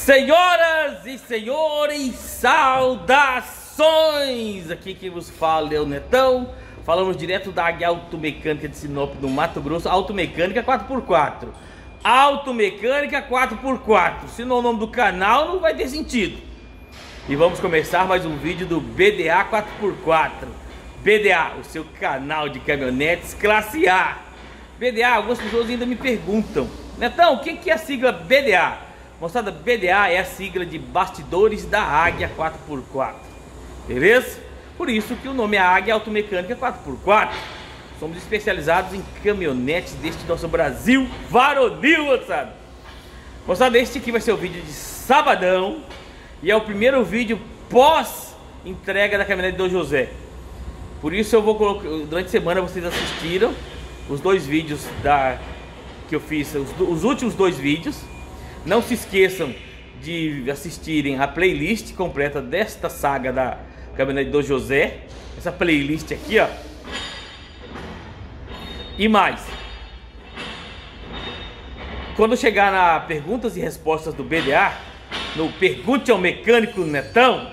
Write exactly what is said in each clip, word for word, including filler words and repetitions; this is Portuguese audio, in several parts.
Senhoras e senhores, saudações! Aqui quem vos fala é o Netão. Falamos direto da Águia Automecânica de Sinop, no Mato Grosso. Automecânica quatro por quatro. Automecânica quatro por quatro. Se não é o nome do canal, não vai ter sentido. E vamos começar mais um vídeo do B D A quatro por quatro. B D A, o seu canal de caminhonetes classe A. B D A, algumas pessoas ainda me perguntam: Netão, o que é a sigla B D A? Moçada, B D A é a sigla de Bastidores da Águia quatro por quatro. Beleza? Por isso que o nome é Águia Automecânica quatro por quatro. Somos especializados em caminhonetes deste nosso Brasil varonil, moçada. Moçada, este aqui vai ser o vídeo de sabadão. E é o primeiro vídeo pós entrega da caminhonete do José. Por isso eu vou colocar, durante a semana vocês assistiram os dois vídeos da, que eu fiz, os, os últimos dois vídeos. Não se esqueçam de assistirem a playlist completa desta saga da caminhonete do José. Essa playlist aqui, ó. E mais, quando chegar na perguntas e respostas do B D A, no Pergunte ao Mecânico Netão,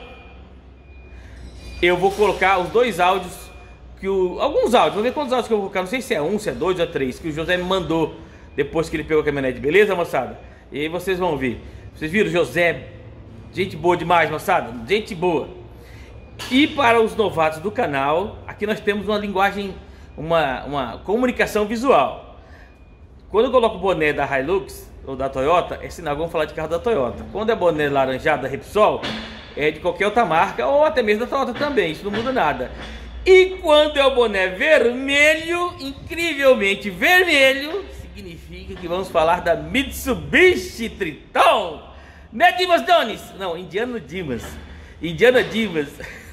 eu vou colocar os dois áudios que o, alguns áudios, vamos ver quantos áudios que eu vou colocar, não sei se é um, se é dois ou três, que o José me mandou depois que ele pegou a caminhonete, beleza, moçada? E aí vocês vão ver. Vocês viram, José, gente boa demais, moçada, gente boa. E para os novatos do canal, aqui nós temos uma linguagem, uma, uma comunicação visual. Quando eu coloco o boné da Hilux ou da Toyota, é sinal que vamos falar de carro da Toyota. Quando é boné laranjado da Repsol, é de qualquer outra marca, ou até mesmo da Toyota também, isso não muda nada. E quando é o boné vermelho, incrivelmente vermelho, significa que vamos falar da Mitsubishi Triton, né, Dimas Donis? Não, Indiano Dimas. Indiana Dimas.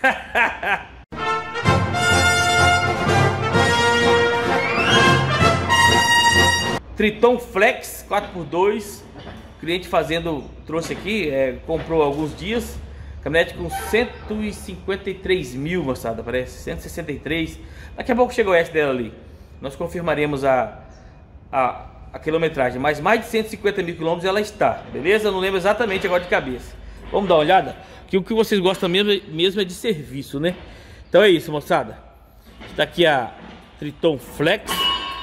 Triton Flex quatro por dois. O cliente fazendo, trouxe aqui, é, comprou há alguns dias. Caminhonete com cento e cinquenta e três mil, moçada, parece, cento e sessenta e três. Daqui a pouco chega o S dela ali. Nós confirmaremos a, a, a quilometragem, mas mais de cento e cinquenta mil quilômetros ela está, beleza? Eu não lembro exatamente agora de cabeça. Vamos dar uma olhada? Que o que vocês gostam mesmo, mesmo é de serviço, né? Então é isso, moçada. Está aqui a Triton Flex.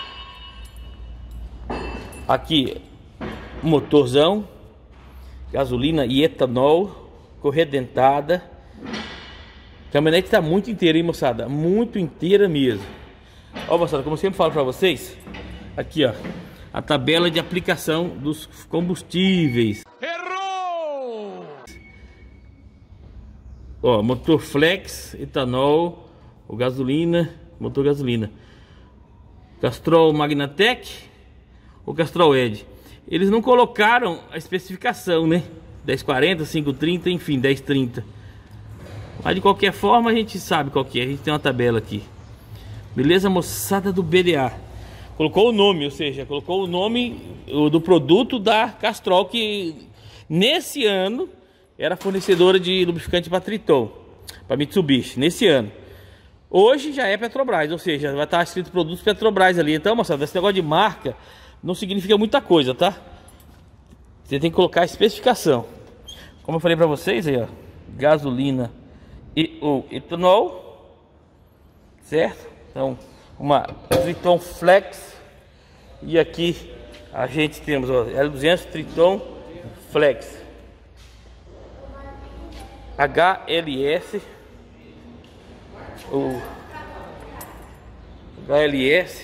Aqui, motorzão, gasolina e etanol, correia dentada. A caminhonete está muito inteira, hein, moçada? Muito inteira mesmo. Ó, moçada, como eu sempre falo para vocês, aqui, ó, a tabela de aplicação dos combustíveis. Errou! Ó, motor flex, etanol, o gasolina, motor gasolina, Castrol Magnatec, o Castrol Edge. Eles não colocaram a especificação, né? dez quarenta, cinco trinta, enfim, dez trinta. Mas de qualquer forma a gente sabe qual que é. A gente tem uma tabela aqui. Beleza, moçada do B D A. Colocou o nome, ou seja, colocou o nome do produto da Castrol, que nesse ano era fornecedora de lubrificante para Triton, para Mitsubishi, nesse ano. Hoje já é Petrobras, ou seja, vai estar escrito produtos Petrobras ali. Então, moçada, esse negócio de marca não significa muita coisa, tá? Você tem que colocar a especificação. Como eu falei pra vocês aí, ó, gasolina e o etanol, certo? Então, uma Triton Flex. E aqui a gente temos, ó, L duzentos Triton Flex H L S, o H L S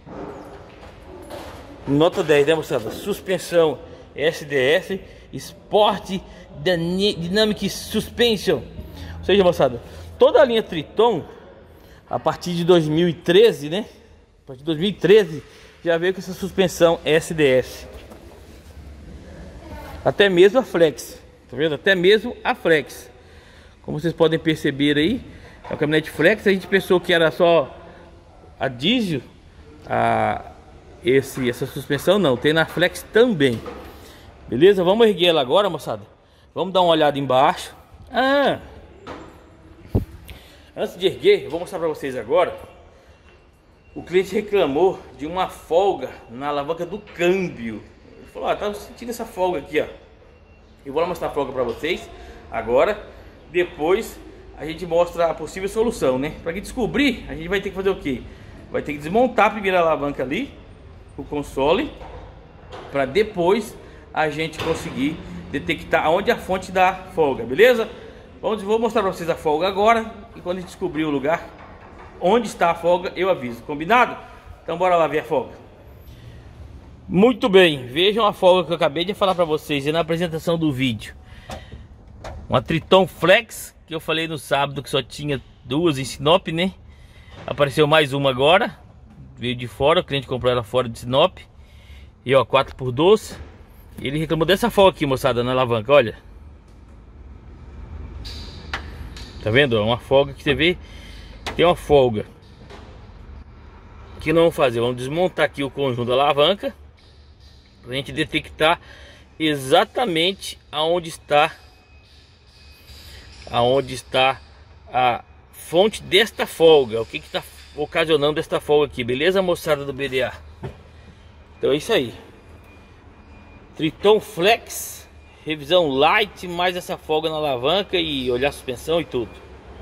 nota dez, né, moçada? Suspensão S D S Sport Dynamic Suspension. Ou seja, moçada, toda a linha Triton, a partir de dois mil e treze, né? A partir de dois mil e treze já veio com essa suspensão S D S. Até mesmo a Flex, tá vendo? Até mesmo a Flex. Como vocês podem perceber aí, a caminhonete Flex, a gente pensou que era só a diesel, a Esse, essa suspensão não, tem na Flex também. Beleza? Vamos erguer ela agora, moçada. Vamos dar uma olhada embaixo. Ah! Antes de erguer, eu vou mostrar para vocês agora. O cliente reclamou de uma folga na alavanca do câmbio. Ele falou, ó, tá sentindo essa folga aqui, ó. Eu vou lá mostrar a folga para vocês agora. Depois a gente mostra a possível solução, né? Para que descobrir, a gente vai ter que fazer o quê? Vai ter que desmontar a primeira alavanca ali, o console, para depois a gente conseguir detectar onde é a fonte da folga, beleza? Vamos, vou mostrar para vocês a folga agora, e quando a gente descobrir o lugar onde está a folga, eu aviso, combinado? Então bora lá ver a folga. Muito bem, vejam a folga que eu acabei de falar para vocês na apresentação do vídeo. Uma Triton Flex, que eu falei no sábado que só tinha duas em Sinop, né? Apareceu mais uma agora, veio de fora, o cliente comprou ela fora de Sinop. E ó, quatro por doze. Ele reclamou dessa folga aqui, moçada, na alavanca, olha. Tá vendo? É uma folga que você vê, tem uma folga. O que nós vamos fazer? Vamos desmontar aqui o conjunto da alavanca, pra gente detectar exatamente aonde está aonde está a fonte desta folga, o que que está ocasionando esta folga aqui, beleza, moçada do B D A? Então é isso aí. Triton Flex, revisão light, mais essa folga na alavanca e olhar a suspensão e tudo.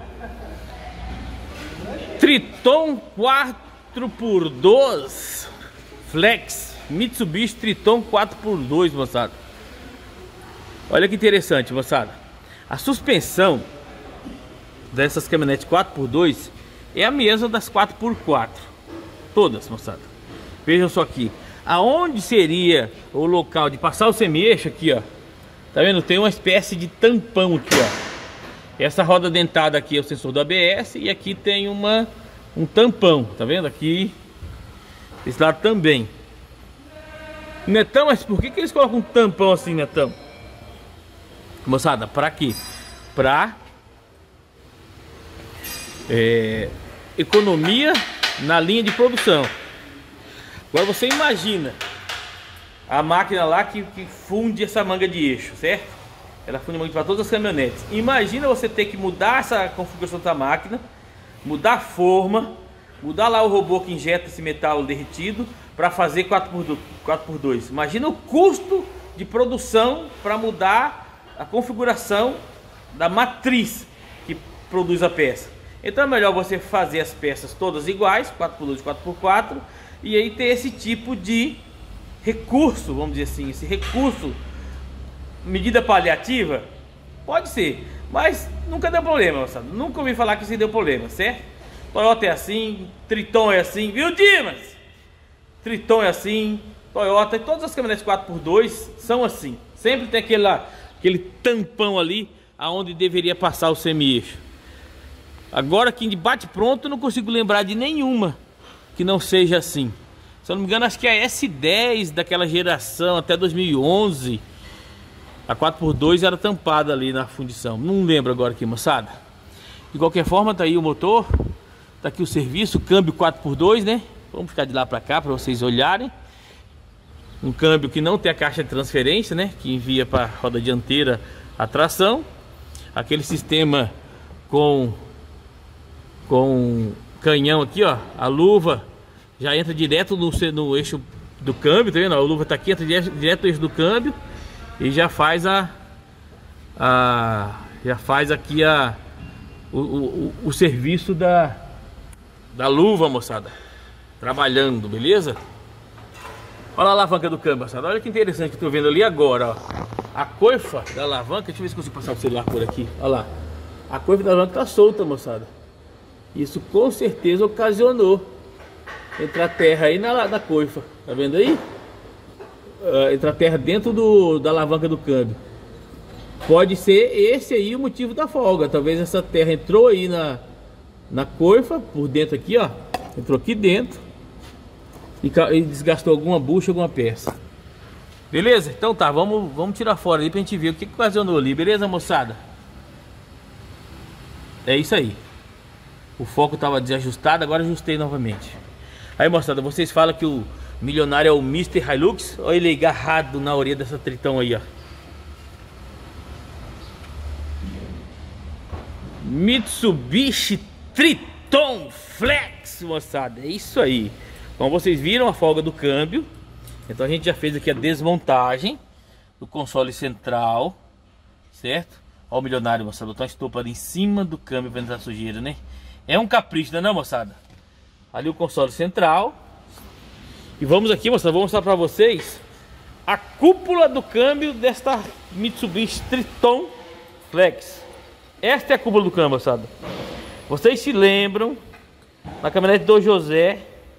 Triton quatro por doze Flex, Mitsubishi Triton quatro por doze, moçada. Olha que interessante, moçada. A suspensão dessas caminhonetes quatro por dois é a mesma das quatro por quatro. Todas, moçada. Vejam só aqui. Aonde seria o local de passar o semi-eixo aqui, ó. Tá vendo? Tem uma espécie de tampão aqui, ó. Essa roda dentada aqui é o sensor do A B S. E aqui tem uma, um tampão. Tá vendo? Aqui. Esse lado também. Netão, mas por que que eles colocam um tampão assim, Netão? Moçada, pra quê? Pra é, economia na linha de produção. Agora você imagina a máquina lá que, que funde essa manga de eixo, certo? Ela funde manga para todas as caminhonetes. Imagina você ter que mudar essa configuração da máquina, mudar a forma, mudar lá o robô que injeta esse metal derretido para fazer quatro por dois. Imagina o custo de produção para mudar a configuração da matriz que produz a peça. Então é melhor você fazer as peças todas iguais, quatro por dois, quatro por quatro, e aí ter esse tipo de recurso, vamos dizer assim, esse recurso, medida paliativa, pode ser, mas nunca deu problema, moçada. Nunca ouvi falar que isso deu problema, certo? Toyota é assim, Triton é assim, viu, Dimas? Triton é assim, Toyota e todas as caminhonetes quatro por dois são assim. Sempre tem aquele lá, aquele tampão ali aonde deveria passar o semi-eixo. Agora aqui de bate pronto eu não consigo lembrar de nenhuma que não seja assim. Se eu não me engano, acho que a S dez daquela geração até dois mil e onze, a quatro por dois era tampada ali na fundição. Não lembro agora aqui, moçada. De qualquer forma, tá aí o motor, tá aqui o serviço, câmbio quatro por dois, né? Vamos ficar de lá para cá para vocês olharem. Um câmbio que não tem a caixa de transferência, né? Que envia para a roda dianteira a tração. Aquele sistema com com canhão aqui, ó. A luva já entra direto no, no eixo do câmbio, tá vendo? A luva tá aqui, entra direto, direto no eixo do câmbio e já faz a, a já faz aqui a o, o, o serviço da da luva, moçada, trabalhando, beleza? Olha a alavanca do câmbio, moçada. Olha que interessante que eu tô vendo ali agora, ó. A coifa da alavanca, deixa eu ver se consigo passar o celular por aqui. Olha lá. A coifa da alavanca tá solta, moçada. Isso com certeza ocasionou entrar terra aí na, na coifa. Tá vendo aí? Uh, entrar terra dentro do, da alavanca do câmbio. Pode ser esse aí o motivo da folga. Talvez essa terra entrou aí na, na coifa, por dentro aqui, ó. Entrou aqui dentro e, e desgastou alguma bucha, alguma peça. Beleza? Então tá, vamos, vamos tirar fora ali pra gente ver o que, que ocasionou ali. Beleza, moçada? É isso aí. O foco tava desajustado, agora ajustei novamente. Aí, moçada, vocês falam que o milionário é o mister Hilux. Olha ele agarrado na orelha dessa Triton aí, ó. Mitsubishi Triton Flex, moçada. É isso aí. Como vocês viram, a folga do câmbio. Então a gente já fez aqui a desmontagem do console central. certo? Ó o milionário, moçada, botou uma estopa ali em cima do câmbio pra entrar sujeira, né? É um capricho, não é não, moçada? Ali o console central. E vamos aqui, moçada, vou mostrar pra vocês a cúpula do câmbio desta Mitsubishi Triton Flex. Esta é a cúpula do câmbio, moçada. Vocês se lembram na caminhonete do José,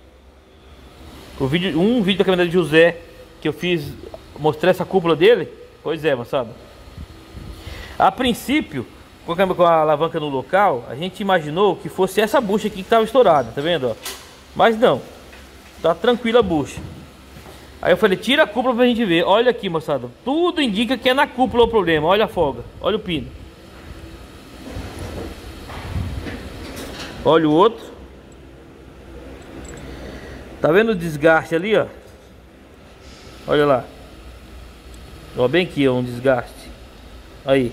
o vídeo, um vídeo da caminhonete do José que eu fiz, mostrei essa cúpula dele? Pois é, moçada. A princípio, com a, com a alavanca no local, a gente imaginou que fosse essa bucha aqui que estava estourada, tá vendo? Ó? Mas não, tá tranquila a bucha. Aí eu falei, tira a cúpula pra gente ver. Olha aqui, moçada, tudo indica que é na cúpula o problema. Olha a folga, olha o pino. Olha o outro. Tá vendo o desgaste ali, ó? Olha lá. Ó, bem aqui, ó, um desgaste. Aí.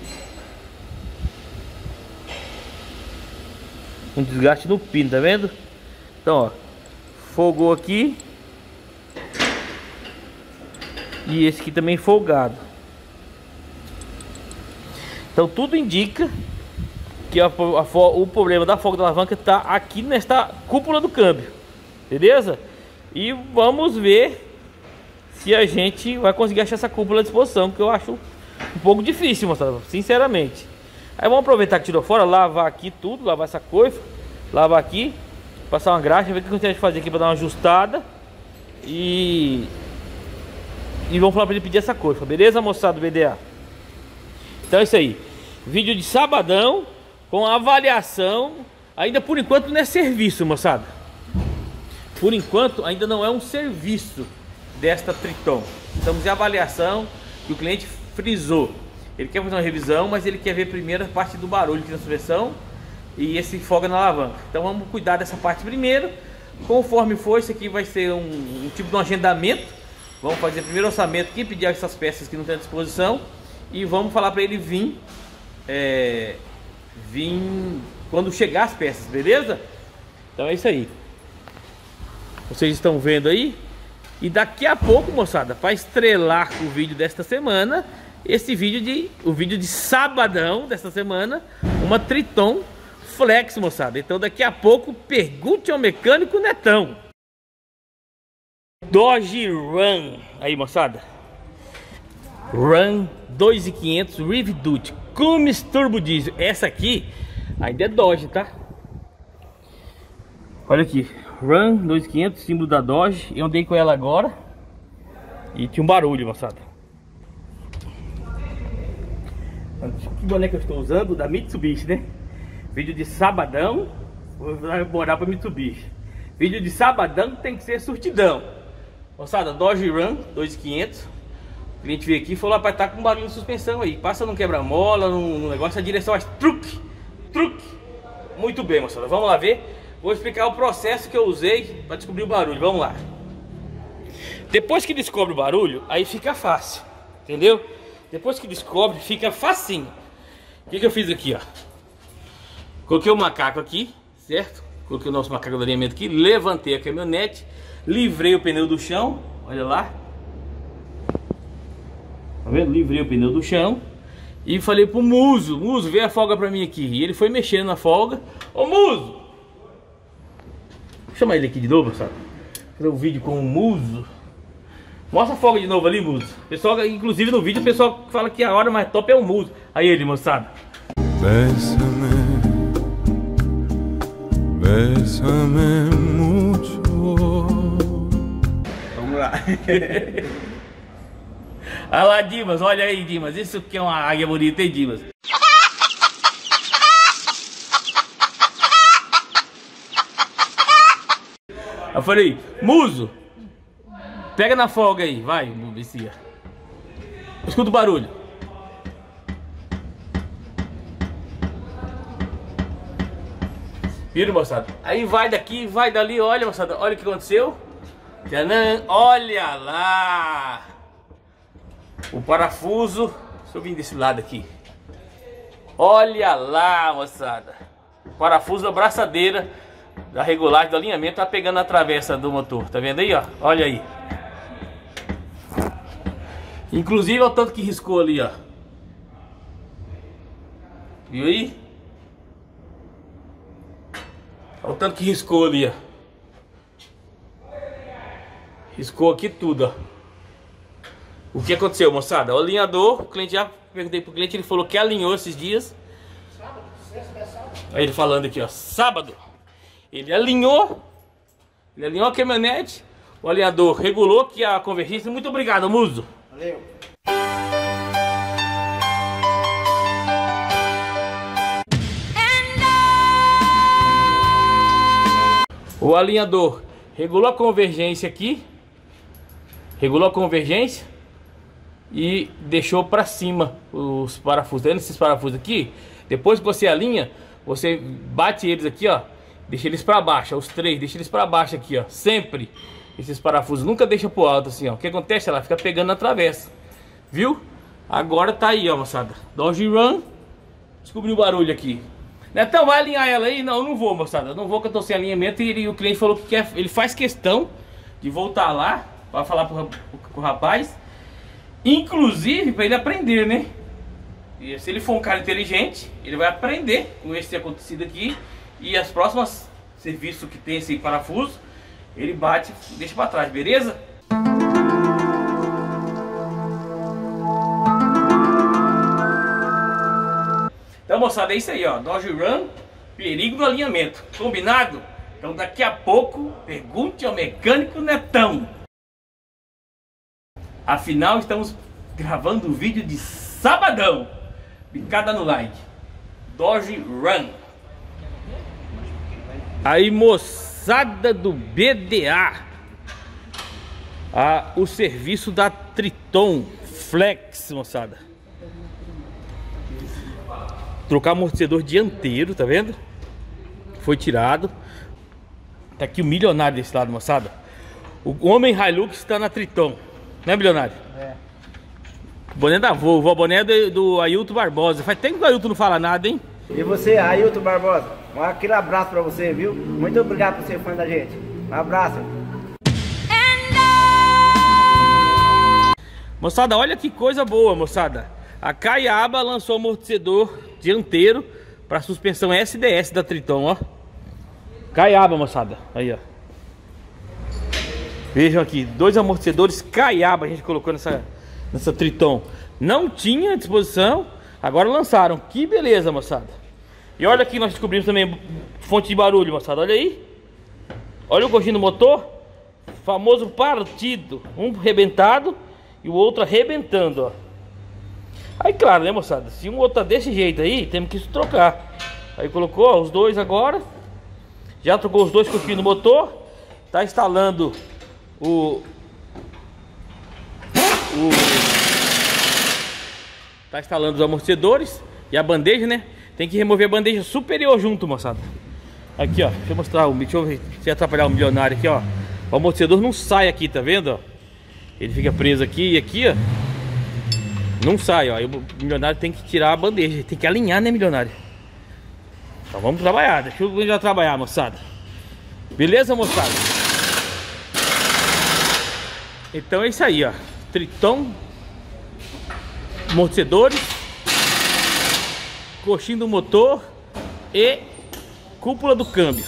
Um desgaste no pino, tá vendo? Então, ó, folgou aqui. E esse aqui também folgado. Então tudo indica que a, a, o problema da folga da alavanca tá aqui nesta cúpula do câmbio. Beleza? E vamos ver se a gente vai conseguir achar essa cúpula à disposição, que eu acho um pouco difícil, moçada, sinceramente. Aí vamos aproveitar que tirou fora, lavar aqui tudo, lavar essa coifa, lavar aqui, passar uma graxa, ver o que a gente vai fazer aqui para dar uma ajustada. E E vamos falar para ele pedir essa coifa, beleza, moçada do B D A? Então é isso aí. Vídeo de sabadão com avaliação. Ainda por enquanto não é serviço, moçada. Por enquanto ainda não é um serviço desta Triton. Estamos em avaliação e o cliente frisou. Ele quer fazer uma revisão, mas ele quer ver primeiro a parte do barulho aqui na suspensão e esse folga na alavanca. Então vamos cuidar dessa parte primeiro. Conforme for, isso aqui vai ser um, um tipo de um agendamento. Vamos fazer primeiro orçamento aqui, pedir essas peças que não tem à disposição. E vamos falar para ele vir, é, vir quando chegar as peças, beleza? Então é isso aí. Vocês estão vendo aí. E daqui a pouco, moçada, para estrelar o vídeo desta semana, esse vídeo de, o vídeo de sabadão desta semana, uma Triton Flex, moçada. Então daqui a pouco, pergunte ao mecânico Netão. Dodge Ram, aí, moçada. Ram dois mil e quinhentos Rev Duty Cummins Turbo Diesel. Essa aqui ainda é Dodge, tá? Olha aqui, Ram dois mil e quinhentos, símbolo da Dodge. Eu andei com ela agora e tinha um barulho, moçada. Que boné que eu estou usando? Da Mitsubishi, né? Vídeo de sabadão, vou morar para Mitsubishi. Vídeo de sabadão tem que ser surtidão. Moçada, Dodge Ram dois mil e quinhentos. O cliente veio aqui e falou: rapaz, tá com barulho de suspensão aí. Passa no quebra-mola, no, no negócio, a direção é truque, truque. Muito bem, moçada, vamos lá ver. Vou explicar o processo que eu usei para descobrir o barulho, vamos lá. Depois que descobre o barulho, aí fica fácil, entendeu? Depois que descobre, fica facinho. O que que eu fiz aqui, ó? Coloquei o macaco aqui, certo? Coloquei o nosso macaco de alinhamento aqui, levantei a caminhonete, livrei o pneu do chão, olha lá. Tá vendo? Livrei o pneu do chão e falei pro Muso: Muso, vê a folga pra mim aqui. E ele foi mexendo na folga. Ô Muso! Vou chamar ele aqui de novo, sabe? Fazer um vídeo com o Muso. Mostra a folga de novo ali, Muso. Pessoal, inclusive no vídeo o pessoal fala que a hora mais top é o Muso. Aí ele, moçada. Bésame, bésame mucho. Vamos lá. Olha lá, Dimas, olha aí, Dimas. Isso que é uma águia bonita, hein, Dimas? Eu falei: Muso, pega na folga aí, vai, Mubicia. Escuta o barulho. Viram, moçada? Aí vai daqui, vai dali, olha, moçada, olha o que aconteceu. Tchanan, olha lá. O parafuso, deixa eu vir desse lado aqui. Olha lá, moçada. O parafuso da braçadeira da regulagem do alinhamento tá pegando a travessa do motor. Tá vendo aí, ó? Olha aí. Inclusive, olha o tanto que riscou ali, ó. Viu aí? Olha o tanto que riscou ali, ó. Riscou aqui tudo, ó. O que aconteceu, moçada? O alinhador, o cliente já perguntei pro cliente, ele falou que alinhou esses dias. Sábado, sexta é sábado. Aí ele falando aqui, ó, sábado. Ele alinhou, ele alinhou a caminhonete, o alinhador regulou que a convergência. Muito obrigado, Muso. Valeu. O alinhador regulou a convergência aqui, regulou a convergência e deixou para cima os parafusos. Vendo esses parafusos aqui? Depois que você alinha, você bate eles aqui, ó, deixa eles para baixo, os três, deixa eles para baixo aqui, ó, sempre esses parafusos, nunca deixa pro alto assim, ó. O que acontece? Ela fica pegando na travessa, viu? Agora tá aí, ó, moçada. Dodge Ram, descobri o barulho aqui. Netão, vai alinhar ela aí? Não, eu não vou, moçada. Eu não vou, que eu tô sem alinhamento. E ele, o cliente falou que quer, ele faz questão de voltar lá para falar pro, pro, pro rapaz. Inclusive para ele aprender, né? E se ele for um cara inteligente, ele vai aprender com esse acontecido aqui. E as próximas serviços que tem esse parafuso, ele bate e deixa para trás, beleza? Então, moçada, é isso aí, ó. Dodge Ram, perigo do alinhamento. Combinado? Então, daqui a pouco, pergunte ao mecânico Netão. Afinal, estamos gravando o vídeo de sabadão. Picada no like. Dodge Ram. Aí, moçada do B D A. Ah, o serviço da Triton Flex, moçada. Trocar amortecedor dianteiro, tá vendo? Foi tirado. Tá aqui o milionário desse lado, moçada. O homem Hilux está na Triton, né, milionário? É. Boné da Volvo, o boné do, do Ailton Barbosa. Faz tempo que o Ailton não fala nada, hein? E você, Ailton Barbosa, um aquele abraço pra você, viu? Muito obrigado por ser fã da gente. Um abraço. Moçada, olha que coisa boa, moçada. A Caiaba lançou amortecedor dianteiro para suspensão S D S da Triton, ó. Caiaba, moçada. Aí, ó. Vejam aqui, dois amortecedores Caiaba a gente colocou nessa, nessa Triton. Não tinha à disposição, agora lançaram. Que beleza, moçada. E olha aqui, nós descobrimos também fonte de barulho, moçada. Olha aí. Olha o gostinho do motor. Famoso partido. Um arrebentado e o outro arrebentando, ó. Aí, claro, né, moçada? Se um outro tá desse jeito aí, temos que trocar. Aí colocou, ó, os dois agora. Já trocou os dois coxinhos no motor. Tá instalando o... o... Tá instalando os amortecedores e a bandeja, né? Tem que remover a bandeja superior junto, moçada. Aqui, ó. Deixa eu mostrar. Deixa eu ver se atrapalhar o milionário aqui, ó. O amortecedor não sai aqui, tá vendo, ó? Ele fica preso aqui e aqui, ó. Não sai, ó. Aí o milionário tem que tirar a bandeja. Tem que alinhar, né, milionário? Então vamos trabalhar. Deixa eu já trabalhar, moçada. Beleza, moçada? Então é isso aí, ó. Triton, amortecedores, coxinho do motor e cúpula do câmbio.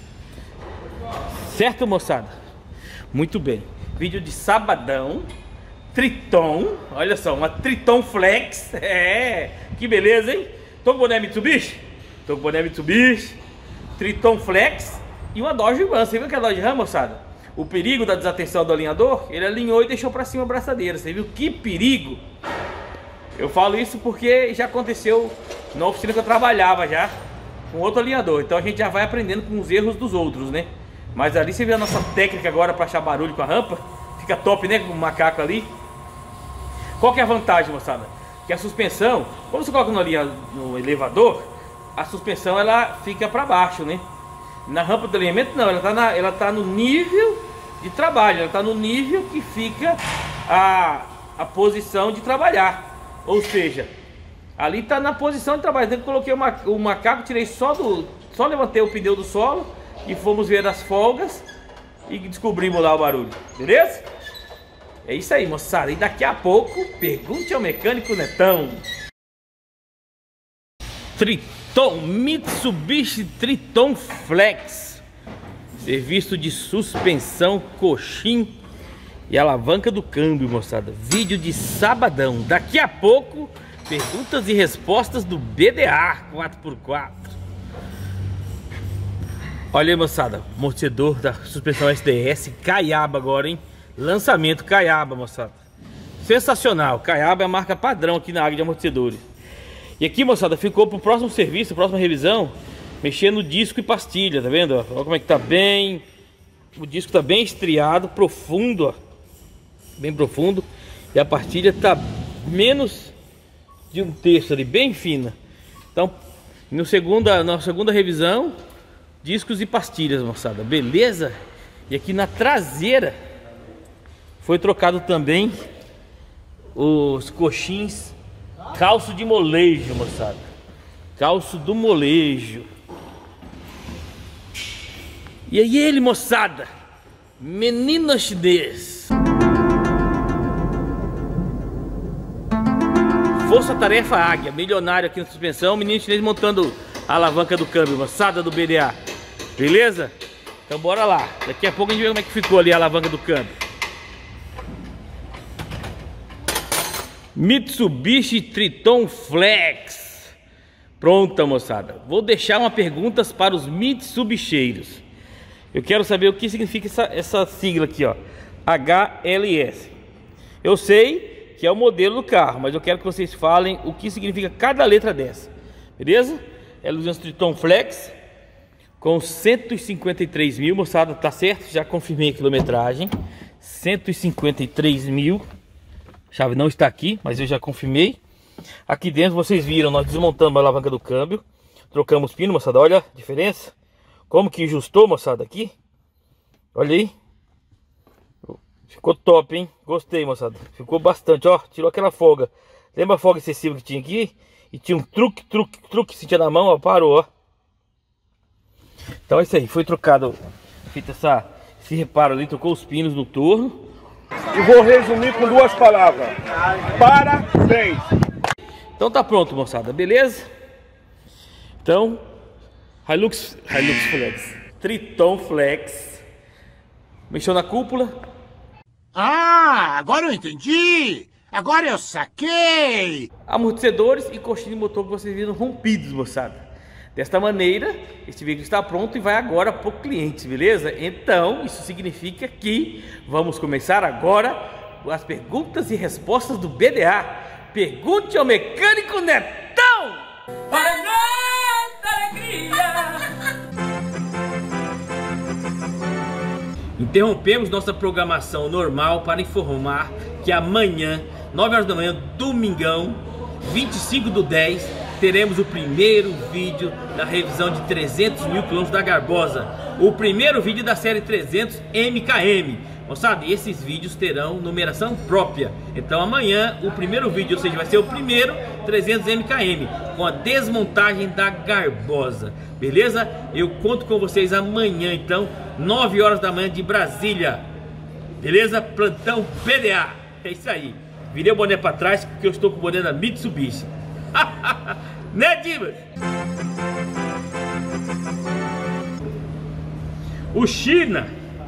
Certo, moçada? Muito bem. Vídeo de sabadão. Triton, olha só, uma Triton Flex. É, que beleza, hein? Tô com boné Mitsubishi? Tô com boné Mitsubishi, Triton Flex e uma Dodge Ram. Você viu que é a Dodge Ram, moçada? O perigo da desatenção do alinhador, ele alinhou e deixou pra cima a braçadeira. Você viu que perigo? Eu falo isso porque já aconteceu na oficina que eu trabalhava já com outro alinhador. Então a gente já vai aprendendo com os erros dos outros, né? Mas ali você vê a nossa técnica agora pra achar barulho com a rampa. Fica top, né? Com o macaco ali. Qual que é a vantagem, moçada? Que a suspensão, quando você coloca no, ali, no elevador, a suspensão ela fica para baixo, né? Na rampa do alinhamento não, ela tá, na, ela tá no nível de trabalho, ela tá no nível que fica a, a posição de trabalhar. Ou seja, ali tá na posição de trabalho. Então eu coloquei uma, o macaco, tirei só do, só levantei o pneu do solo e fomos ver as folgas e descobrimos lá o barulho, beleza? É isso aí, moçada. E daqui a pouco, pergunte ao mecânico Netão. Triton, Mitsubishi Triton Flex, serviço de suspensão, coxim e alavanca do câmbio, moçada. Vídeo de sabadão. Daqui a pouco, perguntas e respostas do B D A quatro por quatro. Olha aí, moçada, amortecedor da suspensão S D S, Caiaba agora, hein? Lançamento Caiaba, moçada. Sensacional, Caiaba é a marca padrão aqui na área de amortecedores. E aqui, moçada, ficou pro próximo serviço, próxima revisão, mexer no disco e pastilha, tá vendo? Ó? Olha como é que tá bem. O disco tá bem estriado, profundo, ó. Bem profundo. E a pastilha tá menos de um terço ali, bem fina. Então, no segunda, na segunda revisão, discos e pastilhas, moçada, beleza? E aqui na traseira foi trocado também os coxins, calço de molejo, moçada. Calço do molejo. E aí ele, moçada, menino chinês. Força Tarefa Águia, milionário aqui na suspensão. Menino chinês montando a alavanca do câmbio, moçada do B D A. Beleza? Então bora lá. Daqui a pouco a gente vê como é que ficou ali a alavanca do câmbio. Mitsubishi Triton Flex. Pronta, moçada. Vou deixar uma pergunta para os Mitsubisheiros. Eu quero saber o que significa essa, essa sigla aqui, ó. H L S. Eu sei que é o modelo do carro, mas eu quero que vocês falem o que significa cada letra dessa. Beleza? É Luziano Triton Flex com cento e cinquenta e três mil, moçada, tá certo? Já confirmei a quilometragem. cento e cinquenta e três mil. A chave não está aqui, mas eu já confirmei. Aqui dentro vocês viram, nós desmontamos a alavanca do câmbio, trocamos pino, moçada, olha a diferença. Como que ajustou, moçada, aqui. Olha aí. Ficou top, hein? Gostei, moçada. Ficou bastante, ó. Tirou aquela folga. Lembra a folga excessiva que tinha aqui? E tinha um truque, truque, truque. Sentia na mão, ó. Parou, ó. Então é isso aí. Foi trocado. Feito essa, esse reparo ali. Trocou os pinos no torno. E vou resumir com duas palavras. Parabéns! Então tá pronto, moçada. Beleza? Então, Hilux, Hilux Flex. Triton Flex. Mexeu na cúpula. Ah, agora eu entendi! Agora eu saquei! Amortecedores e coxinha de motor que vocês viram rompidos, moçada. Desta maneira, este veículo está pronto e vai agora para o cliente, beleza? Então, isso significa que vamos começar agora as perguntas e respostas do B D A. Pergunte ao mecânico Netão! Para nossa alegria! Interrompemos nossa programação normal para informar que amanhã, nove horas da manhã, domingão, vinte e cinco do dez, teremos o primeiro vídeo da revisão de trezentos mil quilômetros da Garbosa. O primeiro vídeo da série trezentos M K M. Moçada, esses vídeos terão numeração própria. Então amanhã o primeiro vídeo, ou seja, vai ser o primeiro trezentos M K M, com a desmontagem da Garbosa. Beleza? Eu conto com vocês amanhã, então, nove horas da manhã de Brasília. Beleza? Plantão B D A. É isso aí. Virei o boné para trás porque eu estou com o boné da Mitsubishi. Né, Dimas? O China.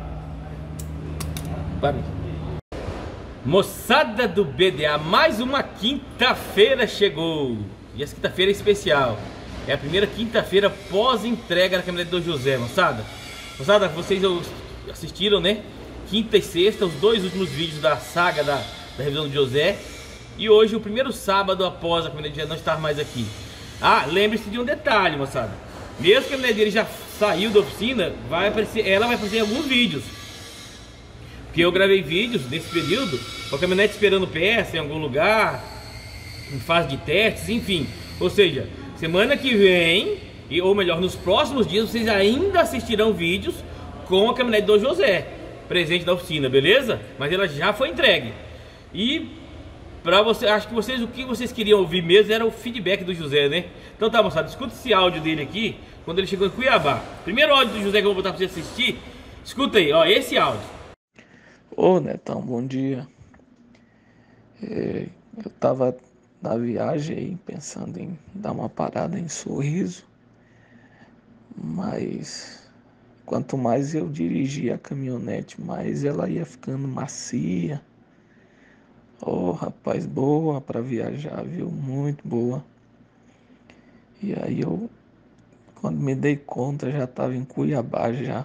Para mim. Moçada do B D A, mais uma quinta-feira chegou. E essa quinta-feira é especial. É a primeira quinta-feira pós-entrega da caminhonete do José, moçada. Moçada, vocês assistiram, né? Quinta e sexta, os dois últimos vídeos da saga da, da revisão do José. E hoje, o primeiro sábado após a caminhonete não estar mais aqui. Ah, lembre-se de um detalhe, moçada. Mesmo que a caminhonete dele já saiu da oficina, vai aparecer, ela vai aparecer em alguns vídeos. Porque eu gravei vídeos nesse período com a caminhonete esperando peça em algum lugar, em fase de testes, enfim. Ou seja, semana que vem, ou melhor, nos próximos dias, vocês ainda assistirão vídeos com a caminhonete do José, presente da oficina, beleza? Mas ela já foi entregue. E pra você, acho que vocês, o que vocês queriam ouvir mesmo era o feedback do José, né? Então tá, moçada, escuta esse áudio dele aqui, quando ele chegou em Cuiabá. Primeiro áudio do José que eu vou botar pra você assistir. Escuta aí, ó, esse áudio. Ô Netão, bom dia. É, eu tava da viagem aí, pensando em dar uma parada em Sorriso, mas quanto mais eu dirigia a caminhonete, mais ela ia ficando macia. Oh, rapaz, boa para viajar, viu? Muito boa. E aí eu, quando me dei conta, já estava em Cuiabá já.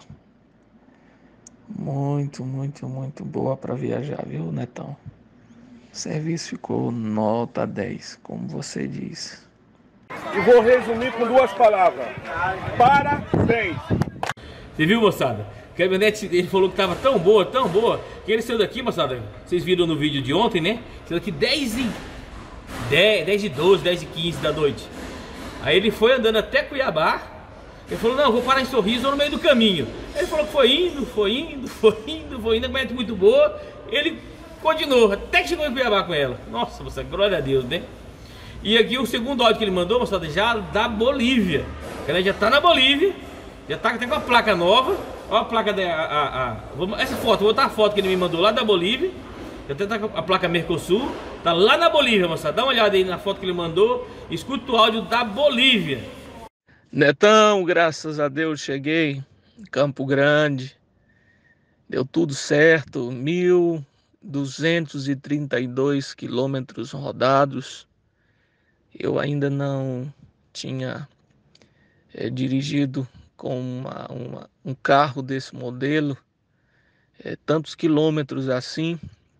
Muito, muito, muito boa para viajar, viu, Netão? O serviço ficou nota dez, como você disse. E vou resumir com duas palavras. Parabéns! Você viu, moçada? A caminhonete, ele falou que tava tão boa, tão boa, que ele saiu daqui, moçada. Vocês viram no vídeo de ontem, né? Saiu daqui dez e... dez e doze, dez e quinze da noite. Aí ele foi andando até Cuiabá. Ele falou, não, vou parar em Sorriso no meio do caminho. Ele falou que foi indo, foi indo, foi indo, foi indo, a caminhonete muito boa. Ele continuou, até que chegou em Cuiabá com ela. Nossa, moçada, glória a Deus, né? E aqui o segundo áudio que ele mandou, moçada, já da Bolívia. Ela já tá na Bolívia, já tá até com a placa nova. Olha a placa da... A, a, a, essa foto, vou botar a foto que ele me mandou lá da Bolívia. Já tá com a placa Mercosul. Tá lá na Bolívia, moçada. Dá uma olhada aí na foto que ele mandou. Escuta o áudio da Bolívia. Netão, graças a Deus cheguei em Campo Grande. Deu tudo certo. mil duzentos e trinta e dois quilômetros rodados. Eu ainda não tinha é, dirigido com uma, uma, um carro desse modelo, é, tantos quilômetros assim,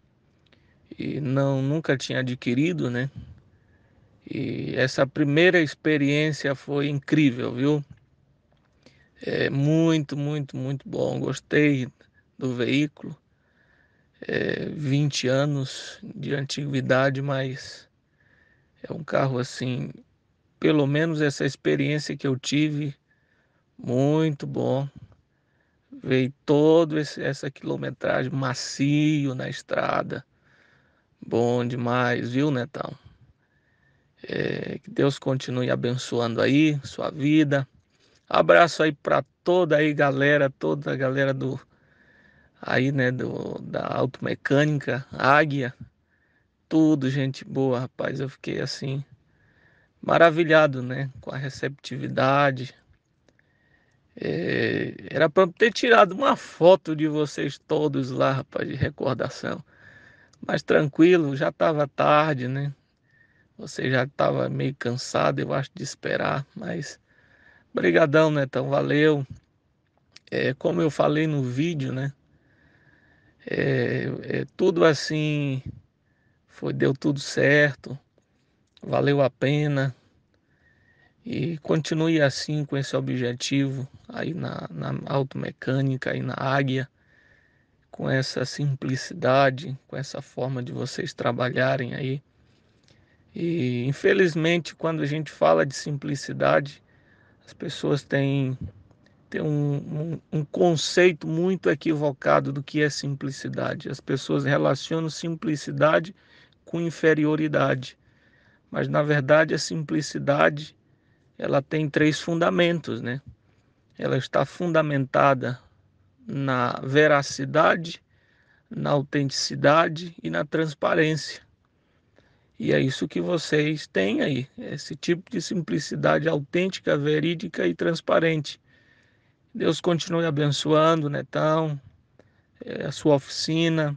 e não, nunca tinha adquirido, né? E essa primeira experiência foi incrível, viu? É muito, muito, muito bom. Gostei do veículo. É, vinte anos de antiguidade, mas é um carro assim, pelo menos essa experiência que eu tive, muito bom. Veio toda essa quilometragem macio na estrada. Bom demais, viu, Netão? É, que Deus continue abençoando aí sua vida. Abraço aí para toda aí galera, toda a galera do aí, né, do da Automecânica Águia. Tudo gente boa, rapaz. Eu fiquei assim maravilhado, né, com a receptividade. É, era para ter tirado uma foto de vocês todos lá, rapaz, de recordação. Mas tranquilo, já estava tarde, né? Você já estava meio cansado, eu acho, de esperar. Mas brigadão, Netão, valeu. É, como eu falei no vídeo, né? É, é, tudo assim, foi, deu tudo certo, valeu a pena. E continue assim com esse objetivo aí na, na automecânica, aí na Águia, com essa simplicidade, com essa forma de vocês trabalharem aí. E infelizmente quando a gente fala de simplicidade, as pessoas têm, têm um, um, um conceito muito equivocado do que é simplicidade. As pessoas relacionam simplicidade com inferioridade, mas na verdade a simplicidade ela tem três fundamentos, né? Ela está fundamentada na veracidade, na autenticidade e na transparência. E é isso que vocês têm aí, esse tipo de simplicidade autêntica, verídica e transparente. Deus continue abençoando, Netão, a sua oficina,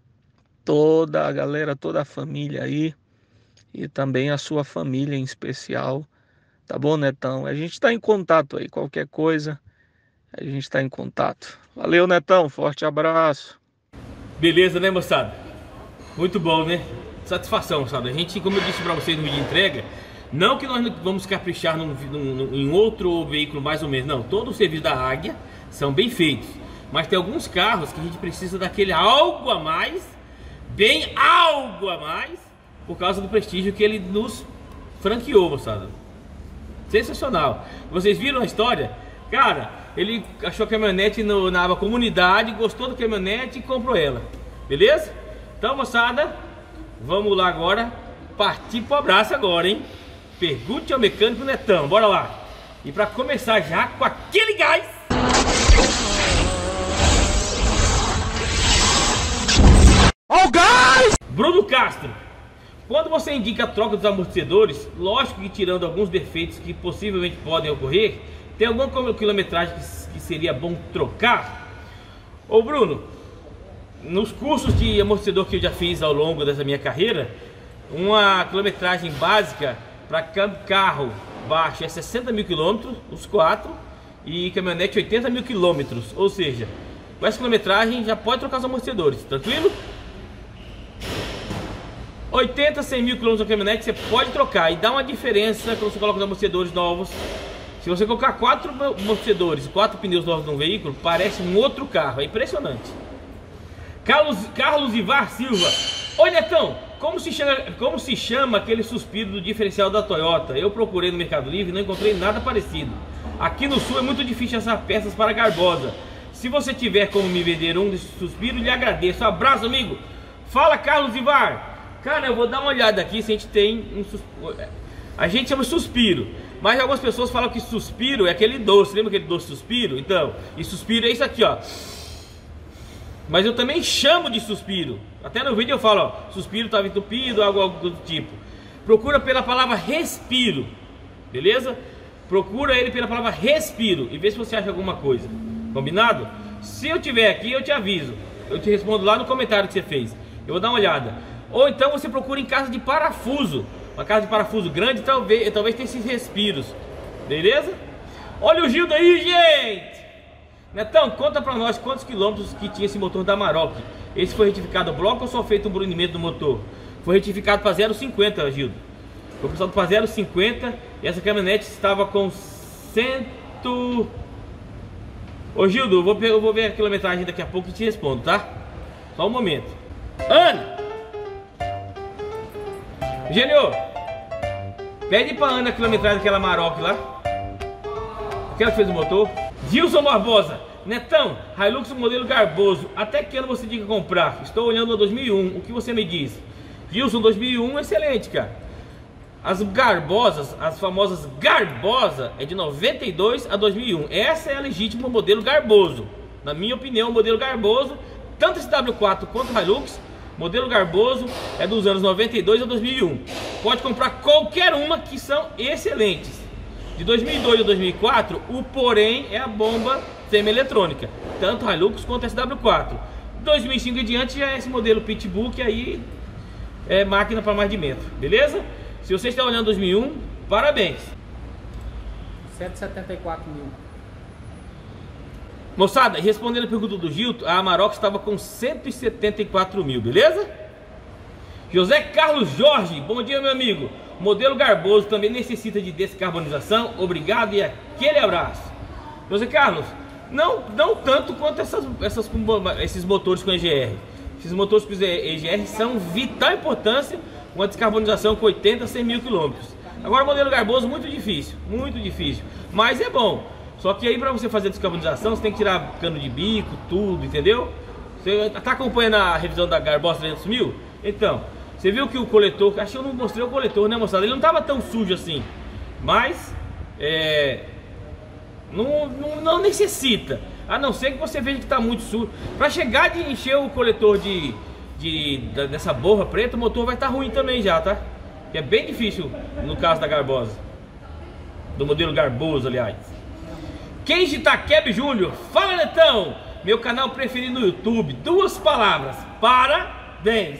toda a galera, toda a família aí, e também a sua família em especial. Tá bom, Netão? A gente está em contato aí, qualquer coisa, a gente está em contato. Valeu, Netão, forte abraço. Beleza, né, moçada? Muito bom, né? Satisfação, moçada. A gente, como eu disse para vocês no vídeo de entrega, não que nós vamos caprichar num, num, em outro veículo mais ou menos, não. Todo o serviço da Águia são bem feitos, mas tem alguns carros que a gente precisa daquele algo a mais, bem algo a mais, por causa do prestígio que ele nos franqueou, moçada. Sensacional. Vocês viram a história? Cara, ele achou a caminhonete no, na aba comunidade, gostou da caminhonete e comprou ela. Beleza? Então, moçada, vamos lá agora partir pro abraço agora, hein? Pergunte ao mecânico Netão, bora lá. E para começar já com aquele gás. Ó o gás! Bruno Castro, Quando você indica a troca dos amortecedores, lógico que tirando alguns defeitos que possivelmente podem ocorrer, tem alguma quilometragem que, que seria bom trocar? Ô Bruno, nos cursos de amortecedor que eu já fiz ao longo dessa minha carreira, uma quilometragem básica para carro baixo é sessenta mil quilômetros, os quatro, e caminhonete oitenta mil quilômetros, ou seja, com essa quilometragem já pode trocar os amortecedores, tranquilo? oitenta, cem mil quilômetros na caminhonete você pode trocar e dá uma diferença quando você coloca os amortecedores novos. Se você colocar quatro amortecedores, quatro pneus novos num veículo, parece um outro carro, é impressionante. Carlos, Carlos Ivar Silva: oi Netão, como se, chama, como se chama aquele suspiro do diferencial da Toyota? Eu procurei no Mercado Livre e não encontrei nada parecido. Aqui no sul é muito difícil achar peças para Garbosa. Se você tiver como me vender um desse suspiro, lhe agradeço. Abraço, amigo. Fala, Carlos Ivar. Cara, eu vou dar uma olhada aqui se a gente tem um suspiro. A gente chama suspiro, mas algumas pessoas falam que suspiro é aquele doce. Lembra aquele doce suspiro? Então, e suspiro é isso aqui, ó. Mas eu também chamo de suspiro. Até no vídeo eu falo, ó, suspiro estava entupido, algo, algo do tipo. Procura pela palavra respiro, beleza? Procura ele pela palavra respiro e vê se você acha alguma coisa. Combinado? Se eu tiver aqui, eu te aviso. Eu te respondo lá no comentário que você fez. Eu vou dar uma olhada. Ou então você procura em casa de parafuso. Uma casa de parafuso grande, talvez, talvez tenha esses respiros. Beleza? Olha o Gildo aí, gente! Netão, conta pra nós quantos quilômetros que tinha esse motor da Amarok. Esse foi retificado a bloco ou só feito um brunimento do motor? Foi retificado para zero vírgula cinquenta, Gildo. Foi passado para zero vírgula cinquenta e essa caminhonete estava com cento... Ô Gildo, eu vou, eu vou ver a quilometragem daqui a pouco e te respondo, tá? Só um momento. Ana! Gênio, pede pra Ana a quilometragem daquela Amarok lá. Aquela que fez o motor. Gilson Barbosa: Netão, Hilux modelo Garboso, até que ano você diga comprar? Estou olhando a dois mil e um, o que você me diz? Gilson, dois mil e um, excelente, cara. As Garbosas, as famosas Garbosa, é de noventa e dois a dois mil e um. Essa é a legítima modelo Garboso. Na minha opinião, o modelo Garboso, tanto esse W quatro quanto o Hilux, modelo Garboso é dos anos noventa e dois a dois mil e um. Pode comprar qualquer uma que são excelentes. De dois mil e dois a dois mil e quatro, o porém é a bomba semi-eletrônica, tanto Hilux quanto S W quatro. dois mil e cinco em diante já é esse modelo Pitbull, que aí é máquina para mais de metro, beleza? Se você está olhando dois mil e um, parabéns. cento e setenta e quatro mil. Moçada, respondendo a pergunta do Gilton, a Amarok estava com cento e setenta e quatro mil, beleza? José Carlos Jorge: bom dia, meu amigo. Modelo Garboso também necessita de descarbonização? Obrigado e aquele abraço. José Carlos, não, não tanto quanto essas, essas, esses motores com E G R. Esses motores com E G R são vital importância, uma descarbonização com oitenta, cem mil quilômetros. Agora o modelo Garboso muito difícil, muito difícil, mas é bom. Só que aí para você fazer a descarbonização você tem que tirar cano de bico, tudo, entendeu? Você está acompanhando a revisão da Garbosa trezentos mil? Então, você viu que o coletor, acho que eu não mostrei o coletor, né, moçada? Ele não estava tão sujo assim, mas é, não, não, não necessita, a não ser que você veja que está muito sujo. Para chegar de encher o coletor de, de, dessa borra preta, o motor vai estar tá ruim também já, tá? É bem difícil no caso da Garbosa, do modelo Garboso, aliás. Kenji Takeb Júnior: fala, Netão, meu canal preferido no YouTube, duas palavras, parabéns.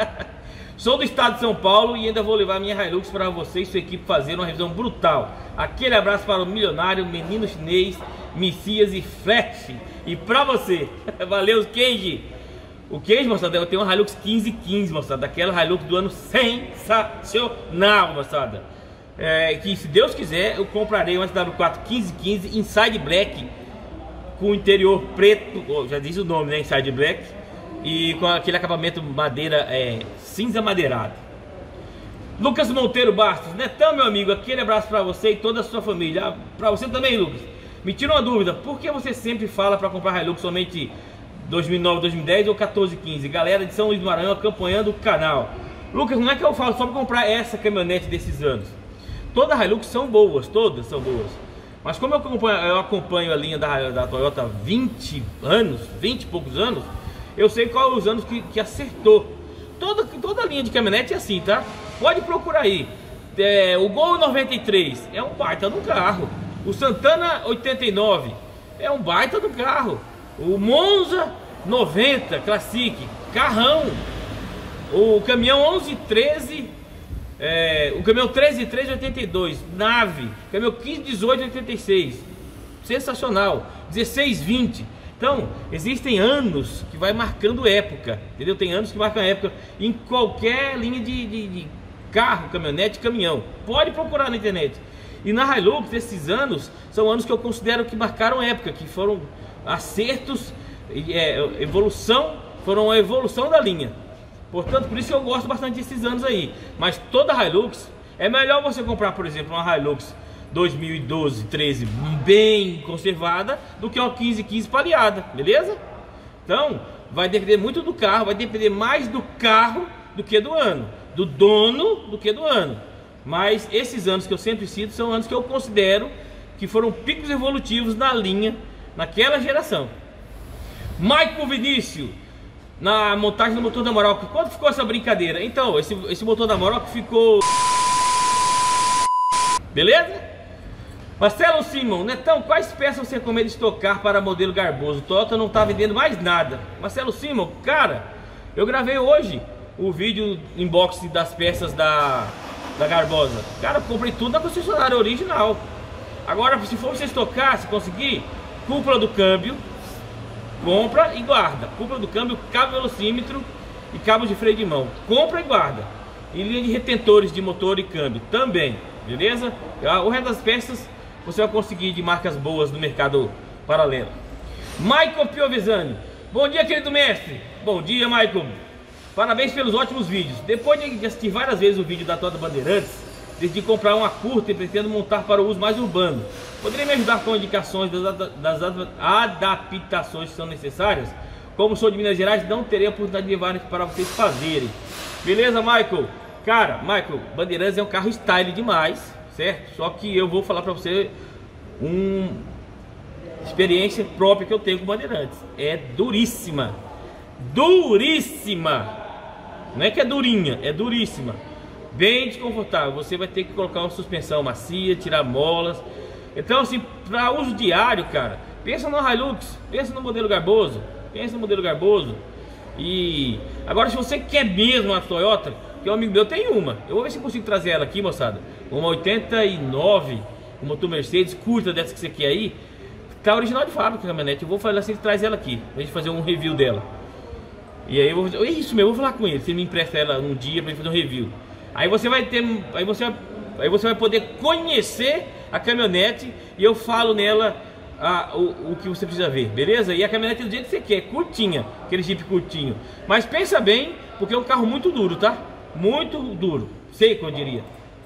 Sou do estado de São Paulo e ainda vou levar minha Hilux para você e sua equipe fazer uma revisão brutal. Aquele abraço para o milionário, menino chinês, Messias e Flash. E para você, valeu, Kenji. O Kenji, moçada, eu tenho uma Hilux quinze quinze, moçada, daquela Hilux do ano sensacional, moçada. É, que se Deus quiser eu comprarei uma S W quatro quinze quinze Inside Black, com interior preto, oh, já diz o nome, né, Inside Black, e com aquele acabamento madeira é, cinza madeirado. Lucas Monteiro Bastos: Netão, meu amigo, aquele abraço para você e toda a sua família. Para você também, Lucas. Me tira uma dúvida, por que você sempre fala para comprar Hilux somente dois mil e nove, dois mil e dez ou quatorze, quinze? Galera de São Luís do Maranhão acompanhando o canal. Lucas, não é que eu falo só para comprar essa caminhonete desses anos. Todas as Hilux são boas, todas são boas. Mas como eu acompanho, eu acompanho a linha da, da Toyota há vinte anos, vinte e poucos anos, eu sei quais os anos que, que acertou. toda, toda linha de caminhonete é assim, tá? Pode procurar aí. É, o Gol noventa e três é um baita do carro. O Santana oitenta e nove é um baita do carro. O Monza noventa Classic, carrão. O caminhão onze treze, é, o caminhão treze treze oitenta e dois, nave. Caminhão quinze dezoito oitenta e seis, sensacional. dezesseis vinte. Então, existem anos que vai marcando época, entendeu? Tem anos que marcam época em qualquer linha de, de, de carro, caminhonete, caminhão. Pode procurar na internet. E na Hilux, esses anos são anos que eu considero que marcaram época, que foram acertos, é, evolução, foram a evolução da linha. Portanto, por isso que eu gosto bastante desses anos aí. Mas toda Hilux, é melhor você comprar, por exemplo, uma Hilux dois mil e doze, treze bem conservada do que uma quinze quinze pareada, beleza? Então, vai depender muito do carro, vai depender mais do carro do que do ano, do dono do que do ano. Mas esses anos que eu sempre cito são anos que eu considero que foram picos evolutivos na linha, naquela geração. Michael Vinícius, na montagem do motor da Amarok, quanto ficou essa brincadeira? Então, esse, esse motor da Amarok ficou... Beleza? Marcelo Simon, Netão, quais peças você recomenda estocar para modelo Garboso? O Toyota não tá vendendo mais nada. Marcelo Simon, cara, eu gravei hoje o vídeo unboxing das peças da, da Garbosa. Cara, eu comprei tudo na concessionária original. Agora, se for você estocar, se conseguir, cúpula do câmbio, compra e guarda. Cúpula do câmbio, cabo velocímetro e cabo de freio de mão. Compra e guarda. E linha de retentores de motor e câmbio também, beleza? O resto das peças você vai conseguir de marcas boas no mercado paralelo. Michael Piovesani, bom dia, querido mestre. Bom dia, Michael. Parabéns pelos ótimos vídeos. Depois de assistir várias vezes o vídeo da Toyota Bandeirantes, decidi comprar uma curta e pretendo montar para o uso mais urbano. Poderia me ajudar com indicações das, das adaptações que são necessárias? Como sou de Minas Gerais, não terei a oportunidade de levar para vocês fazerem. Beleza, Michael? Cara, Michael, Bandeirantes é um carro style demais, certo? Só que eu vou falar para você uma experiência própria que eu tenho com Bandeirantes. É duríssima. Duríssima. Não é que é durinha, é duríssima. Bem desconfortável. Você vai ter que colocar uma suspensão macia, tirar molas. Então, assim, para uso diário, cara, pensa no Hilux, pensa no modelo Garboso, pensa no modelo Garboso. E agora, se você quer mesmo uma Toyota, que um amigo meu tem uma, eu vou ver se eu consigo trazer ela aqui, moçada. Uma oitenta e nove, uma motor Mercedes curta dessa que você quer aí, tá original de fábrica, caminhonete. Eu vou falar assim, traz ela aqui, pra gente fazer um review dela. E aí eu vou, é isso mesmo, eu vou falar com ele, se ele me empresta ela um dia pra gente fazer um review. Aí você vai ter, aí você vai, aí você vai poder conhecer a caminhonete e eu falo nela a, o, o que você precisa ver, beleza? E a caminhonete do jeito que você quer, curtinha, aquele Jeep curtinho. Mas pensa bem, porque é um carro muito duro, tá? Muito duro, seco eu diria.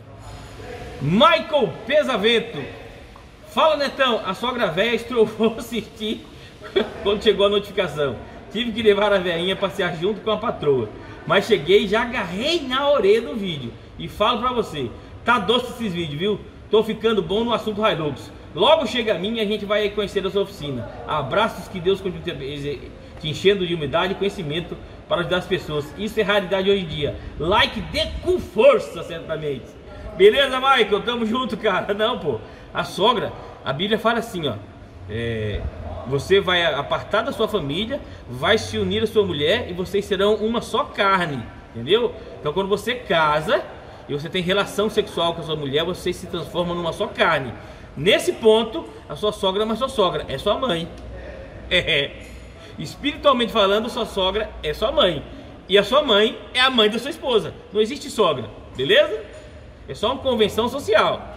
Michael Pesavento, fala, Netão, a sogra velha estrovou assistir quando chegou a notificação. Tive que levar a velhinha a passear junto com a patroa, mas cheguei e já agarrei na orelha do vídeo. E falo pra você, tá doce esses vídeos, viu? Tô ficando bom no assunto Hilux. Logo chega a mim e a gente vai conhecer a sua oficina. Abraços, que Deus continue te enchendo de humildade e conhecimento para ajudar as pessoas. Isso é raridade hoje em dia. Like dê com força, certamente. Beleza, Michael? Tamo junto, cara. Não, pô. A sogra, a Bíblia fala assim, ó. É, você vai apartar da sua família, vai se unir à sua mulher e vocês serão uma só carne. Entendeu? Então quando você casa e você tem relação sexual com a sua mulher, vocês se transformam numa só carne. Nesse ponto, a sua sogra não é sua sogra, é sua mãe. É. Espiritualmente falando, sua sogra é sua mãe. E a sua mãe é a mãe da sua esposa. Não existe sogra, beleza? É só uma convenção social.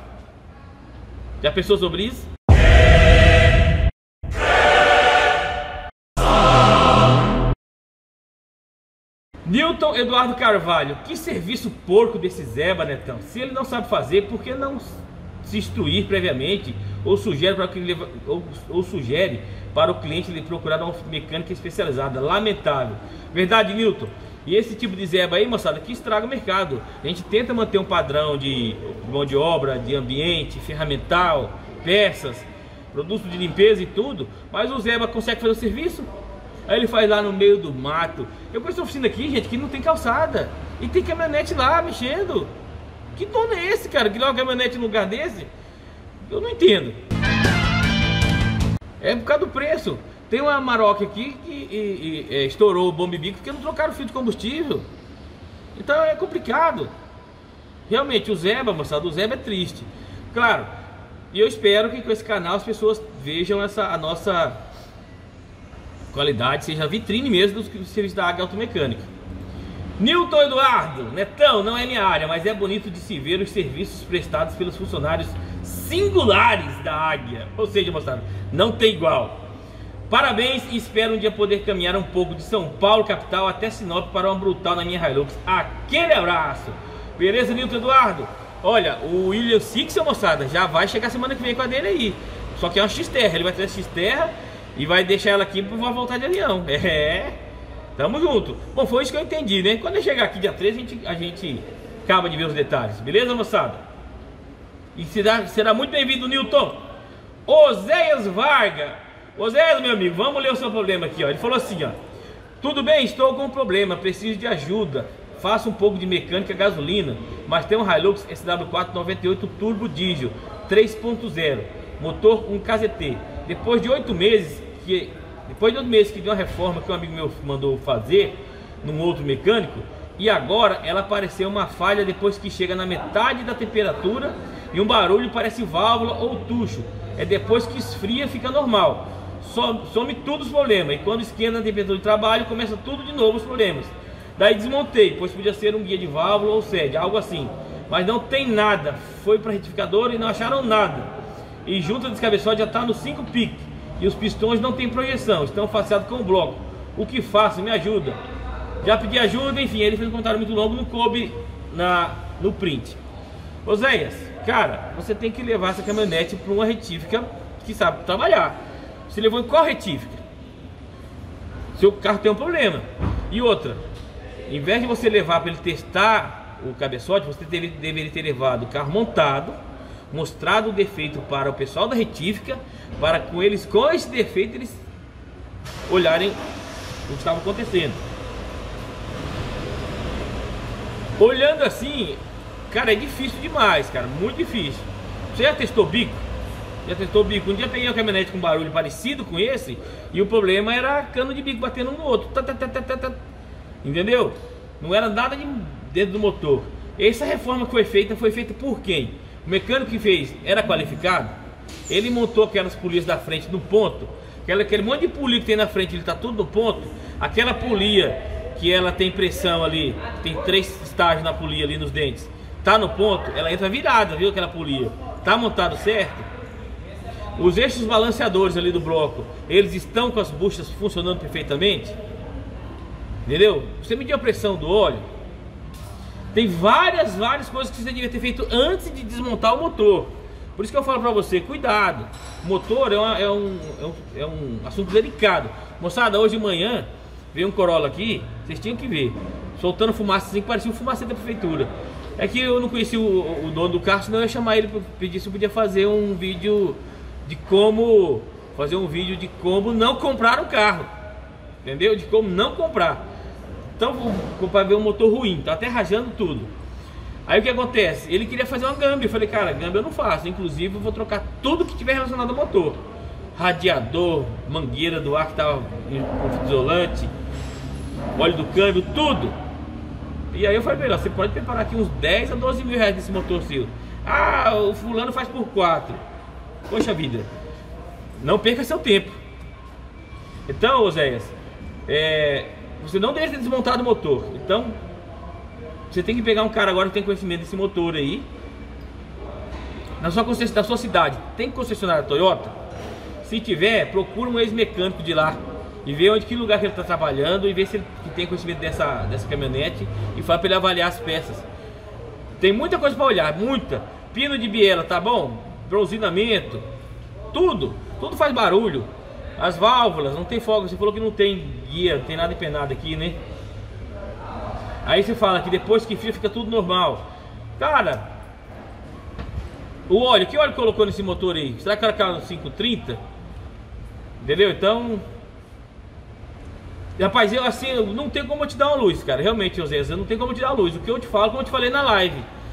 Já pensou sobre isso? Newton Eduardo Carvalho, que serviço porco desse Zeba, Netão? Se ele não sabe fazer, por que não se instruir previamente ou sugere para, que ele, ou, ou sugere para o cliente ele procurar uma mecânica especializada? Lamentável. Verdade, Newton? E esse tipo de Zeba aí, moçada, que estraga o mercado. A gente tenta manter um padrão de mão de obra, de ambiente, ferramental, peças, produtos de limpeza e tudo, mas o Zeba consegue fazer o serviço? Aí ele faz lá no meio do mato. Eu conheço oficina aqui, gente, que não tem calçada. E tem caminhonete lá mexendo. Que dono é esse, cara? Que dá uma caminhonete no lugar desse? Eu não entendo. É por causa do preço. Tem uma Maroc aqui que e, e, é, estourou o bombe-bico porque não trocaram o fio de combustível. Então é complicado. Realmente, o Zeba, moçada, o Zeba é triste. Claro, e eu espero que com esse canal as pessoas vejam essa, a nossa qualidade, seja a vitrine mesmo dos serviços da Águia Automecânica. Nilton Eduardo, Netão, não é minha área, mas é bonito de se ver os serviços prestados pelos funcionários singulares da Águia. Ou seja, moçada, não tem igual. Parabéns e espero um dia poder caminhar um pouco de São Paulo, capital, até Sinop para uma brutal na minha Hilux. Aquele abraço. Beleza, Nilton Eduardo? Olha, o William Six, moçada, já vai chegar semana que vem com a dele aí. Só que é uma X-Terra, ele vai trazer a X-Terra e vai deixar ela aqui para voltar de avião. É, tamo junto. Bom, foi isso que eu entendi, né? Quando eu chegar aqui dia treze, a gente, a gente acaba de ver os detalhes. Beleza, moçada? E será, será muito bem-vindo, Nilton. Oséias Varga. Oséias, meu amigo, vamos ler o seu problema aqui, ó. Ele falou assim, ó: tudo bem, estou com um problema, preciso de ajuda. Faço um pouco de mecânica gasolina, mas tem um Hilux S W quatro noventa e oito Turbo Diesel três ponto zero, motor um K Z T. Depois de oito meses que depois de oito meses que deu uma reforma que um amigo meu mandou fazer num outro mecânico, e agora ela apareceu uma falha depois que chega na metade da temperatura e um barulho parece válvula ou tucho. É depois que esfria fica normal. Some tudo os problemas, e quando esquenta a temperatura de trabalho começa tudo de novo os problemas. Daí desmontei, pois podia ser um guia de válvula ou sede, algo assim. Mas não tem nada. Foi para retificador e não acharam nada. E junta de cabeçote já está no cinco pique. E os pistões não tem projeção, estão faceados com o bloco. O que faço? Me ajuda. Já pedi ajuda, enfim, ele fez um comentário muito longo, não coube na, no print. Oséias, cara, você tem que levar essa caminhonete para uma retífica que sabe trabalhar. Você levou em qual retífica? Seu carro tem um problema. E outra, em vez de você levar para ele testar o cabeçote, você deve, deveria ter levado o carro montado, mostrado o defeito para o pessoal da retífica, para com eles, com esse defeito, eles olharem o que estava acontecendo. Olhando assim, cara, é difícil demais, cara, muito difícil. Você já testou bico? Já testou bico? Um dia eu peguei uma caminhonete com barulho parecido com esse, e o problema era cano de bico batendo um no outro. Tá, tá, tá, tá, tá, tá. Entendeu? Não era nada de dentro do motor. Essa reforma que foi feita, foi feita por quem? O mecânico que fez era qualificado? Ele montou aquelas polias da frente no ponto. Aquela, aquele monte de polia que tem na frente, ele tá tudo no ponto. Aquela polia que ela tem pressão ali, tem três estágios na polia ali nos dentes, tá no ponto, ela entra virada, viu aquela polia? Tá montado certo? Os eixos balanceadores ali do bloco, eles estão com as buchas funcionando perfeitamente? Entendeu? Você mediu a pressão do óleo? Tem várias, várias coisas que você devia ter feito antes de desmontar o motor. Por isso que eu falo pra você, cuidado. O motor é, uma, é, um, é, um, é um assunto delicado. Moçada, hoje de manhã veio um Corolla aqui, vocês tinham que ver, soltando fumaça assim, que parecia um fumacê da prefeitura. É que eu não conheci o, o dono do carro, senão eu ia chamar ele para pedir se eu podia fazer um vídeo de como fazer um vídeo de como não comprar o carro. Entendeu? De como não comprar. Então, para ver um motor ruim, tá até rajando tudo. Aí o que acontece? Ele queria fazer uma Gambi. Eu falei, cara, Gambi eu não faço. Inclusive, eu vou trocar tudo que tiver relacionado ao motor: radiador, mangueira do ar que tava com fita isolante, óleo do câmbio, tudo. E aí eu falei, melhor, você pode preparar aqui uns dez a doze mil reais desse motor seu. Ah, o fulano faz por quatro. Poxa vida, não perca seu tempo. Então, Oséias, é, você não deve ter desmontado o motor. Então, você tem que pegar um cara agora que tem conhecimento desse motor aí, na sua, da sua cidade. Tem concessionária Toyota? Se tiver, procura um ex-mecânico de lá e vê onde, que lugar que ele está trabalhando, e vê se ele tem conhecimento dessa, dessa caminhonete, e fala para ele avaliar as peças. Tem muita coisa para olhar, muita. Pino de biela, tá bom? Bronzinamento, tudo, tudo faz barulho. As válvulas, não tem folga. Você falou que não tem guia, não tem nada empenado aqui, né? Aí você fala que depois que fia fica tudo normal. Cara, o óleo, que óleo colocou nesse motor aí? Será que o cara caiu no cinco trinta? Entendeu? Então, Rapaz, eu assim, eu não tenho como eu te dar uma luz, cara. Realmente, José, eu não tenho como te dar uma luz. O que eu te falo, como eu te falei na live,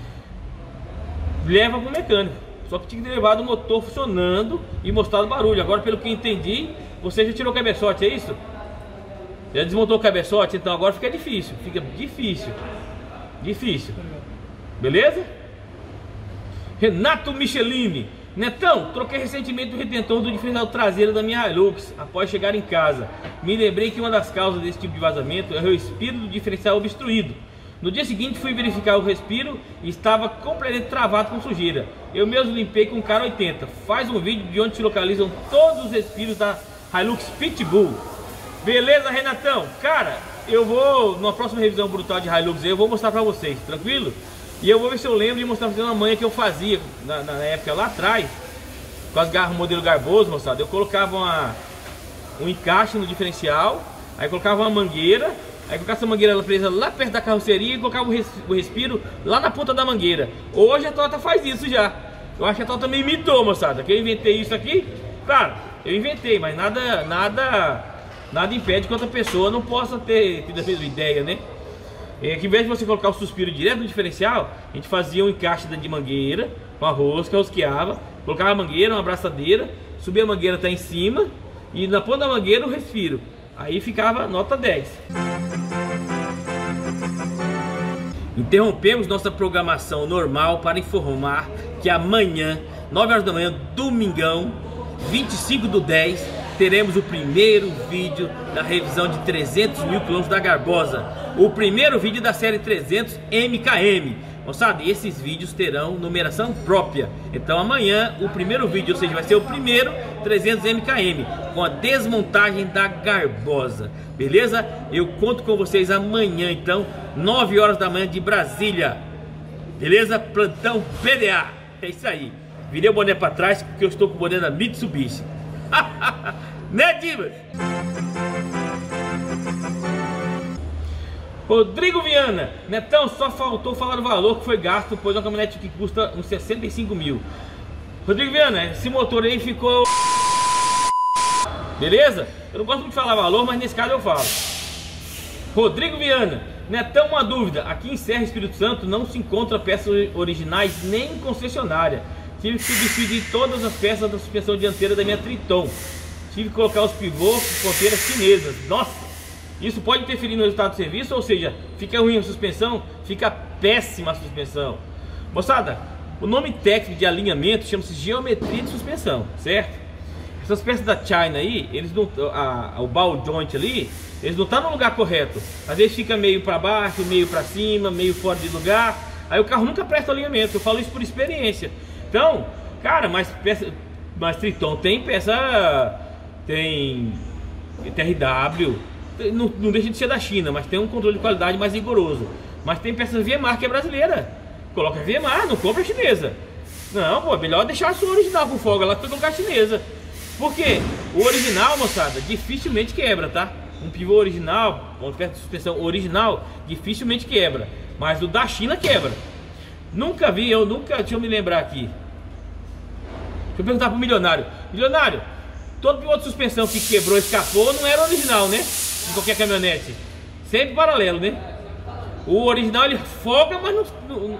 leva pro mecânico. Só que tinha que ter levado o motor funcionando e mostrado o barulho. Agora, pelo que eu entendi, você já tirou o cabeçote, é isso? Já desmontou o cabeçote, então agora fica difícil. Fica difícil. Difícil. Beleza? Renato Michelini. Netão, troquei recentemente o retentor do diferencial traseiro da minha Hilux após chegar em casa. Me lembrei que uma das causas desse tipo de vazamento é o respiro do diferencial obstruído. No dia seguinte fui verificar o respiro e estava completamente travado com sujeira. Eu mesmo limpei com o Cara oitenta. Faz um vídeo de onde se localizam todos os respiros da Hilux Pitbull. Beleza, Renatão? Cara, eu vou, numa próxima revisão brutal de Hilux, eu vou mostrar pra vocês, tranquilo? E eu vou ver se eu lembro de mostrar pra vocês uma manha que eu fazia na, na época lá atrás, com as garras modelo Garboso, moçada. Eu colocava uma, um encaixe no diferencial, aí colocava uma mangueira, aí colocava essa mangueira presa lá perto da carroceria e colocava o, res, o respiro lá na ponta da mangueira. Hoje a Tota faz isso já. Eu acho que a Tota me imitou, moçada, que eu inventei isso aqui. Claro, eu inventei, mas nada, nada, nada impede que outra pessoa não possa ter tido a mesma ideia, né? É que, ao invés de você colocar o suspiro direto no diferencial, a gente fazia um encaixe de mangueira com a rosca, rosqueava, colocava a mangueira, uma abraçadeira, subia a mangueira até em cima e na ponta da mangueira o respiro. Aí ficava nota dez. Interrompemos nossa programação normal para informar que amanhã, nove horas da manhã, domingão, vinte e cinco do dez, teremos o primeiro vídeo da revisão de trezentos mil quilômetros da Garbosa. O primeiro vídeo da série trezentos M K M. Moçada, esses vídeos terão numeração própria. Então amanhã o primeiro vídeo, ou seja, vai ser o primeiro trezentos M K M, com a desmontagem da Garbosa. Beleza? Eu conto com vocês amanhã, então, nove horas da manhã de Brasília. Beleza? Plantão P D A. É isso aí. Virei o boné para trás porque eu estou com o boné da Mitsubishi. Né, Dimas? Rodrigo Viana. Netão, só faltou falar o valor que foi gasto, pois é uma caminhonete que custa uns sessenta e cinco mil. Rodrigo Viana, esse motor aí ficou... Beleza? Eu não gosto muito de falar valor, mas nesse caso eu falo. Rodrigo Viana. Netão, uma dúvida. Aqui em Serra Espírito Santo não se encontra peças originais nem em concessionária. Tive que substituir todas as peças da suspensão dianteira da minha Triton. Tive que colocar os pivôs com ponteiras chinesas. Nossa! Isso pode interferir no resultado do serviço, ou seja, fica ruim a suspensão, fica péssima a suspensão. Moçada, o nome técnico de alinhamento chama-se geometria de suspensão, certo? Essas peças da China aí, eles não, a, a, o ball joint ali, eles não estão no lugar correto. Às vezes fica meio para baixo, meio para cima, meio fora de lugar. Aí o carro nunca presta alinhamento, eu falo isso por experiência. Então, cara, mas, peça, mas Triton tem peça, tem T R W, não, não deixa de ser da China, mas tem um controle de qualidade mais rigoroso. Mas tem peças Viemar que é brasileira. Coloca Viemar, não compra chinesa. Não, pô, melhor deixar a sua original com folga lá que colocar chinesa. Por quê? O original, moçada, dificilmente quebra, tá? Um pivô original, uma peça de suspensão original, dificilmente quebra. Mas o da China quebra. Nunca vi, eu nunca, deixa eu me lembrar aqui. Deixa eu perguntar pro milionário. Milionário, todo pivô de suspensão que quebrou, escapou, não era original, né? De qualquer caminhonete. Sempre paralelo, né? O original ele folga, mas não... não...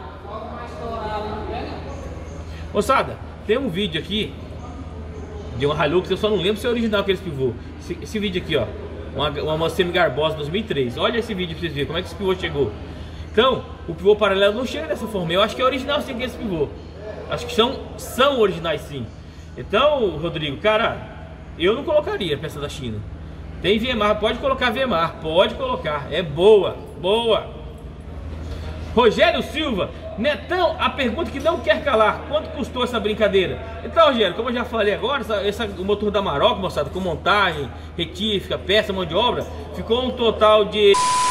Moçada, tem um vídeo aqui de uma Hilux, eu só não lembro se é original aqueles pivô. Esse, esse vídeo aqui, ó, uma, uma semi-garbosa dois mil e três. Olha esse vídeo pra vocês verem como é que esse pivô chegou. Então, o pivô paralelo não chega dessa forma. Eu acho que é original sim que esse pivô. Acho que são, são originais sim. Então, Rodrigo, cara, eu não colocaria peça da China. Tem Viemar, pode colocar Viemar, pode colocar, é boa, boa. Rogério Silva. Netão, a pergunta que não quer calar: quanto custou essa brincadeira? Então, Rogério, como eu já falei agora, essa, essa, o motor da Maroc, moçada, com montagem, retífica, peça, mão de obra, ficou um total de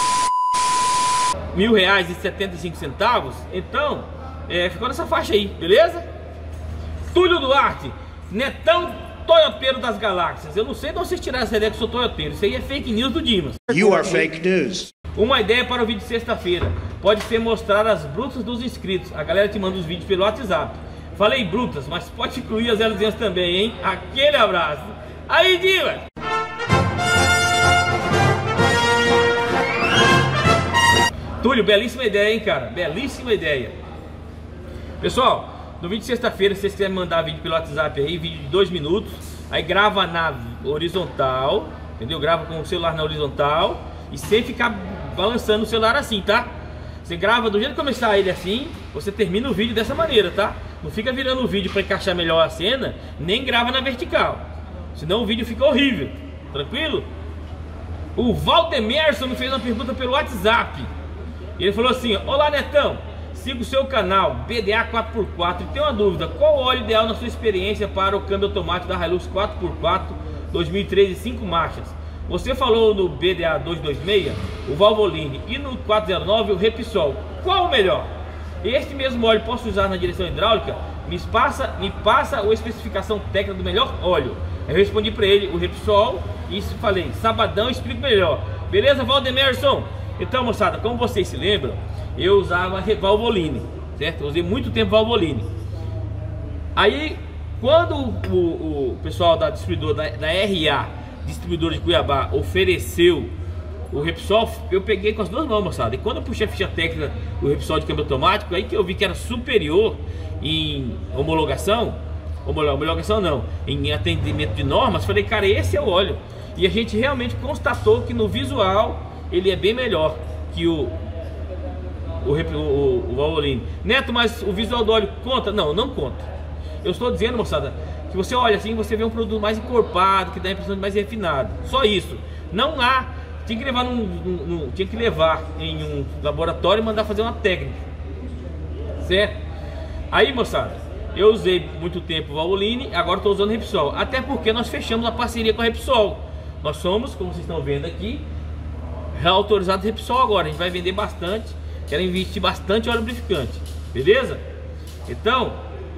mil reais e setenta e cinco centavos. Então, é, ficou nessa faixa aí, beleza? Túlio Duarte. Netão, toyoteiro das galáxias. Eu não sei de onde vocês tiraram essa ideia que eu sou toyoteiro. Isso aí é fake news do Dimas. You are fake news. Uma ideia para o vídeo de sexta-feira pode ser mostrar as brutas dos inscritos. A galera te manda os vídeos pelo WhatsApp. Falei brutas, mas pode incluir as elas também, hein? Aquele abraço. Aí, Dimas! Túlio, belíssima ideia, hein, cara? Belíssima ideia. Pessoal, no vídeo de sexta-feira, se vocês quiserem mandar vídeo pelo WhatsApp aí, vídeo de dois minutos, aí grava na horizontal, entendeu? Grava com o celular na horizontal e sem ficar balançando o celular assim, tá? Você grava do jeito que começar ele assim, você termina o vídeo dessa maneira, tá? Não fica virando o vídeo para encaixar melhor a cena, nem grava na vertical, senão o vídeo fica horrível. Tranquilo? O Valdemerson me fez uma pergunta pelo WhatsApp. Ele falou assim: olá Netão, siga o seu canal B D A quatro por quatro e tem uma dúvida, qual o óleo ideal na sua experiência para o câmbio automático da Hilux quatro por quatro dois mil e treze cinco marchas? Você falou no B D A duzentos e vinte e seis o Valvoline e no quatrocentos e nove o Repsol, qual o melhor? Este mesmo óleo posso usar na direção hidráulica? Me passa, me passa a especificação técnica do melhor óleo. Eu respondi para ele o Repsol e falei, sabadão explico melhor. Beleza, Valdemerson? Então, moçada, como vocês se lembram, eu usava Valvoline, certo? Eu usei muito tempo Valvoline. Aí, quando o, o, o pessoal da distribuidora da, da R A, distribuidora de Cuiabá, ofereceu o Repsol, eu peguei com as duas mãos, moçada. E quando eu puxei a ficha técnica do Repsol de câmbio automático, aí que eu vi que era superior em homologação, homologação não, em atendimento de normas, falei, cara, esse é o óleo. E a gente realmente constatou que no visual ele é bem melhor que o o, o, o Valvoline. Neto, mas o visual do óleo conta? Não, não conta. Eu estou dizendo, moçada, que você olha assim, você vê um produto mais encorpado, que dá a impressão de mais refinado. Só isso. Não há, tinha que levar num, num, num, tinha que levar em um laboratório e mandar fazer uma técnica, certo? Aí, moçada, eu usei muito tempo o Valvoline, agora estou usando o Repsol, até porque nós fechamos a parceria com a Repsol. Nós somos, como vocês estão vendo aqui, autorizado Repsol agora. A gente vai vender bastante, quero investir bastante em óleo lubrificante, beleza? Então,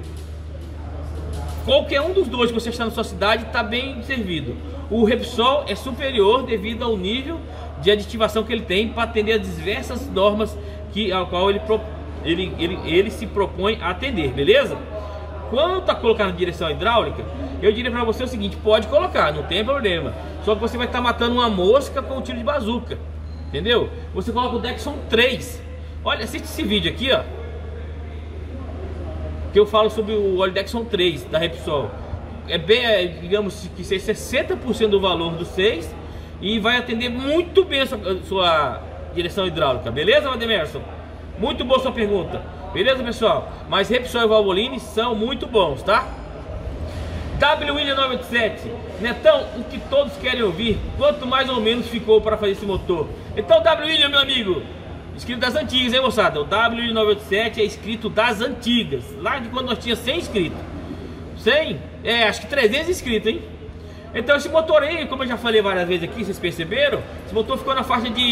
qualquer um dos dois que você está na sua cidade está bem servido. O Repsol é superior devido ao nível de aditivação que ele tem para atender as diversas normas que, ao qual ele, ele, ele, ele se propõe a atender, beleza? Quanto a colocar na direção hidráulica, eu diria para você o seguinte, pode colocar, não tem problema. Só que você vai estar matando uma mosca com um tiro de bazuca, entendeu? Você coloca o Dexon três. Olha, assiste esse vídeo aqui, ó, que eu falo sobre o óleo Dexon três da Repsol. É bem, é, digamos que sessenta por cento do valor do seis e vai atender muito bem a sua, a sua direção hidráulica, beleza, Vademerson? Muito boa sua pergunta, beleza, pessoal? Mas Repsol e Valvoline são muito bons, tá? W William nove oito sete, Netão, o que todos querem ouvir, quanto mais ou menos ficou para fazer esse motor? Então, W William, meu amigo, inscrito das antigas, hein, moçada? O W William nove oito sete é inscrito das antigas, lá de quando nós tínhamos cem inscritos. cem? É, acho que trezentos inscritos, hein? Então esse motor aí, como eu já falei várias vezes aqui, vocês perceberam? Esse motor ficou na faixa de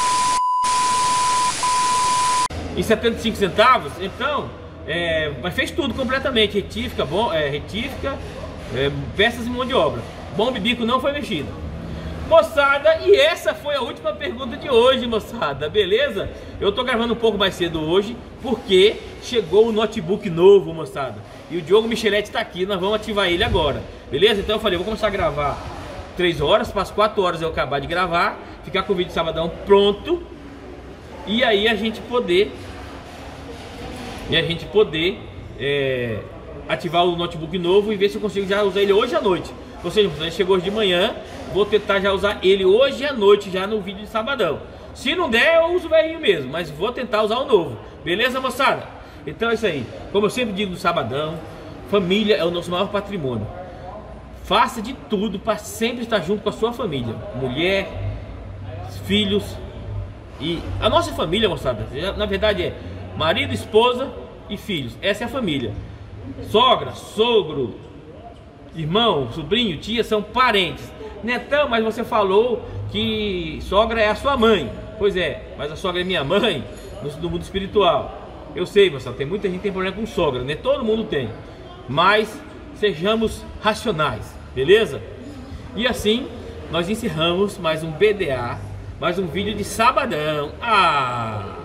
e setenta e cinco centavos. Então, é, mas fez tudo completamente, retífica, bom, é, retífica, é, peças e mão de obra. Bomba e bico não foi mexido, moçada. E essa foi a última pergunta de hoje, moçada, beleza? Eu tô gravando um pouco mais cedo hoje porque chegou o notebook novo, moçada, e o Diogo Micheletti tá aqui, nós vamos ativar ele agora, beleza? Então eu falei, vou começar a gravar três horas, para as quatro horas eu acabar de gravar, ficar com o vídeo de sabadão pronto, e aí a gente poder e a gente poder é, ativar o notebook novo e ver se eu consigo já usar ele hoje à noite. Ou seja, ele chegou hoje de manhã, vou tentar já usar ele hoje à noite, já no vídeo de sabadão. Se não der, eu uso o velhinho mesmo, mas vou tentar usar o novo, beleza, moçada? Então é isso aí, como eu sempre digo no sabadão, família é o nosso maior patrimônio. Faça de tudo para sempre estar junto com a sua família, mulher, filhos e a nossa família, moçada, na verdade é marido, esposa e filhos, essa é a família. Sogra, sogro, irmão, sobrinho, tia são parentes. Netão, mas você falou que sogra é a sua mãe. Pois é, mas a sogra é minha mãe no mundo espiritual. Eu sei, moçada, tem muita gente que tem problema com sogra, né? Todo mundo tem. Mas sejamos racionais, beleza? E assim nós encerramos mais um B D A, mais um vídeo de sabadão. Ah!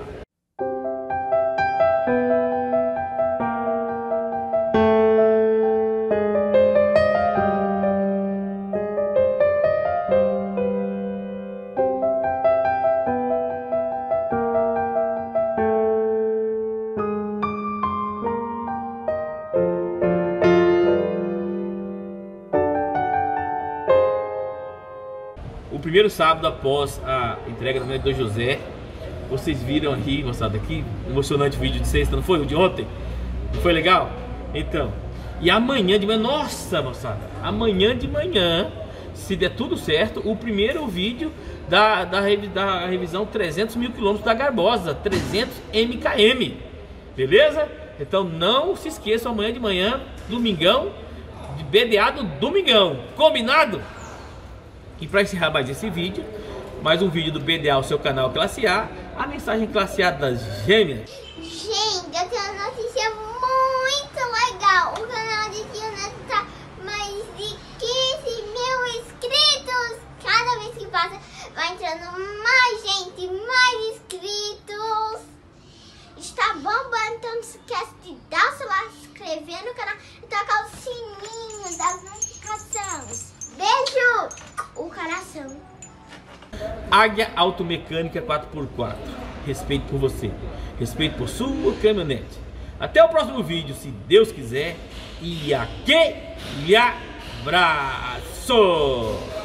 primeiro sábado após a entrega da do José. Vocês viram aqui, moçada, aqui, emocionante vídeo de sexta, não foi? O de ontem? Não foi legal? Então, e amanhã de manhã, nossa, moçada, amanhã de manhã, se der tudo certo, o primeiro vídeo da, da, da revisão trezentos mil quilômetros da Garbosa, trezentos M K M, beleza? Então não se esqueçam, amanhã de manhã, domingão, de B D A do domingão, combinado? E para encerrar mais esse vídeo, mais um vídeo do B D A, o seu canal Classe A, a mensagem Classe A das gêmeas. Gente, eu tenho uma notícia muito legal. O canal de Tio Neto tá mais de quinze mil inscritos. Cada vez que passa, vai entrando mais gente, mais inscritos. Está bombando, então não se esquece de dar o seu like, se inscrever no canal e tocar o sininho das notificações. Beijo! O coração. Águia Automecânica quatro por quatro. Respeito por você. Respeito por sua caminhonete. Até o próximo vídeo, se Deus quiser. E aquele abraço!